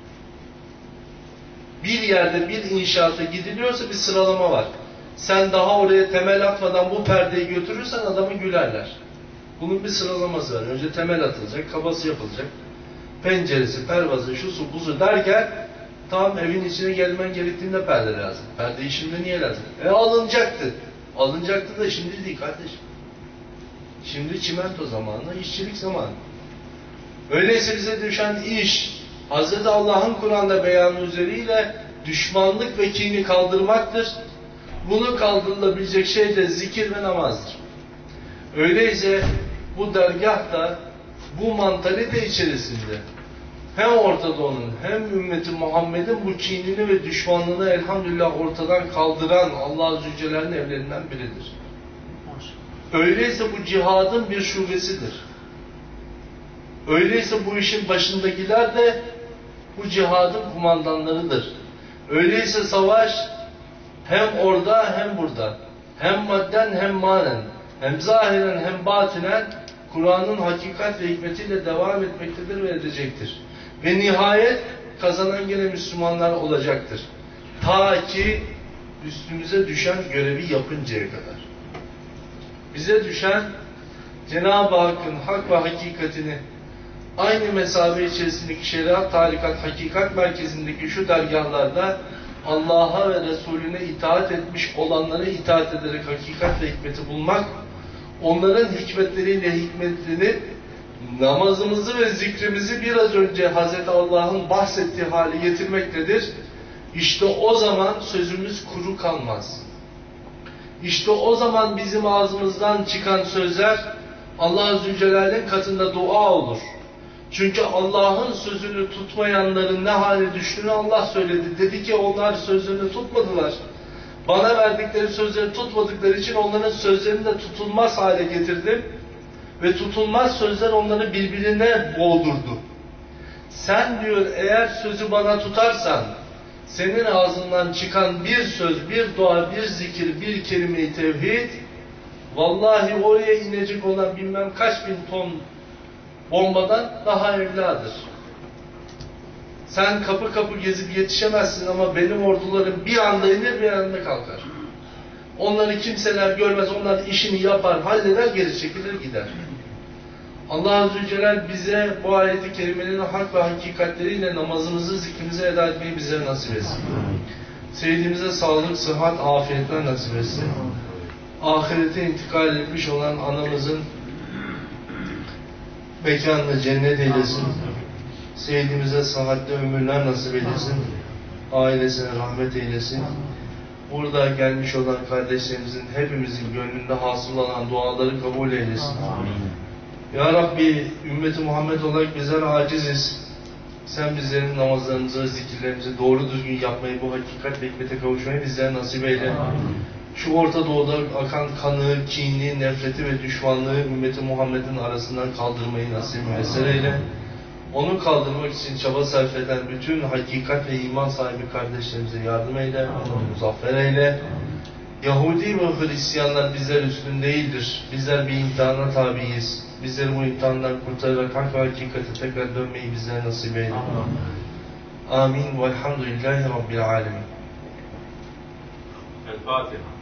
Speaker 1: Bir yerde bir inşaata gidiliyorsa bir sıralama var. Sen daha oraya temel atmadan bu perdeyi götürürsen adamı gülerler. Bunun bir sıralaması var. Önce temel atılacak, kabası yapılacak. Penceresi, pervazı, şusu, buzu derken tam evin içine gelmen gerektiğinde perde lazım. Perdeyi şimdi niye lazım? E alınacaktı. Alınacaktı da şimdi değil kardeşim. Şimdi çimento zamanı, işçilik zamanı. Öyleyse bize düşen iş, Hazreti Allah'ın Kur'an'da beyanı üzeriyle düşmanlık ve kini kaldırmaktır. Bunu kaldırılabilecek şey de zikir ve namazdır. Öyleyse bu dergahta, bu mantalite içerisinde hem Orta Doğu'nun hem ümmeti Muhammed'in bu kinini ve düşmanlığını elhamdülillah ortadan kaldıran Allah Zülcelal'in evlerinden biridir. Öyleyse bu cihadın bir şubesidir. Öyleyse bu işin başındakiler de bu cihadın kumandanlarıdır. Öyleyse savaş hem orada hem burada, hem madden hem manen, hem zahiren hem batinen Kur'an'ın hakikat ve hikmetiyle devam etmektedir ve edecektir. Ve nihayet kazanan gene Müslümanlar olacaktır. Ta ki üstümüze düşen görevi yapıncaya kadar. Bize düşen Cenab-ı Hakk'ın hak ve hakikatini aynı mesafe içerisindeki şeriat, tarikat, hakikat merkezindeki şu dergahlarda Allah'a ve Resulüne itaat etmiş olanlara itaat ederek hakikat ve hikmeti bulmak, onların hikmetleriyle hikmetini, namazımızı ve zikrimizi biraz önce Hazreti Allah'ın bahsettiği hale getirmektedir. İşte o zaman sözümüz kuru kalmaz. İşte o zaman bizim ağzımızdan çıkan sözler Allah-u Zülcelal'in katında dua olur. Çünkü Allah'ın sözünü tutmayanların ne hale düştüğünü Allah söyledi. Dedi ki onlar sözünü tutmadılar. Bana verdikleri sözleri tutmadıkları için onların sözlerini de tutulmaz hale getirdim. Ve tutulmaz sözler onları birbirine boğdurdu. Sen diyor eğer sözü bana tutarsan, senin ağzından çıkan bir söz, bir dua, bir zikir, bir kelime-i tevhid, vallahi oraya inecek olan bilmem kaç bin ton bombadan daha evladır. Sen kapı kapı gezip yetişemezsin ama benim ordularım bir anda iner bir anda kalkar. Onları kimseler görmez, onlar işini yapar, halleder, geri çekilir gider. Allah-u Zülcelal bize bu ayeti kerimenin hak ve hakikatleriyle namazımızı, zikrimizi eda etmeyi bize nasip etsin. Sevdiğimize sağlık, sıhhat, afiyetler nasip etsin. Ahirete intikal etmiş olan anamızın mekanını cennet eylesin. Sevdiğimize sıhhatli ömürler nasip eylesin. Ailesine rahmet eylesin. Burada gelmiş olan kardeşlerimizin hepimizin gönlünde hasıl olan duaları kabul eylesin. Ya Rabbi, ümmeti Muhammed olarak bizler aciziz. Sen bizlerin namazlarımızı, zikirlerimizi doğru düzgün yapmayı, bu hakikat ve hikmete kavuşmayı bizlere nasip eyle. Şu Orta Doğu'da akan kanı, kini, nefreti ve düşmanlığı ümmeti Muhammed'in arasından kaldırmayı nasip müessir eyle. Onu kaldırmak için çaba sarf eden bütün hakikat ve iman sahibi kardeşlerimize yardım eyle, onu muzaffer eyle. Yahudi ve Hristiyanlar bizler üstün değildir. Bizler bir imtihana tabiiz. Bizleri bu imtihandan kurtararak hak ve hakikate tekrar dönmeyi bizlere nasip eyle. Amin. Velhamdülillahi Rabbil alemin.
Speaker 2: El Fatiha.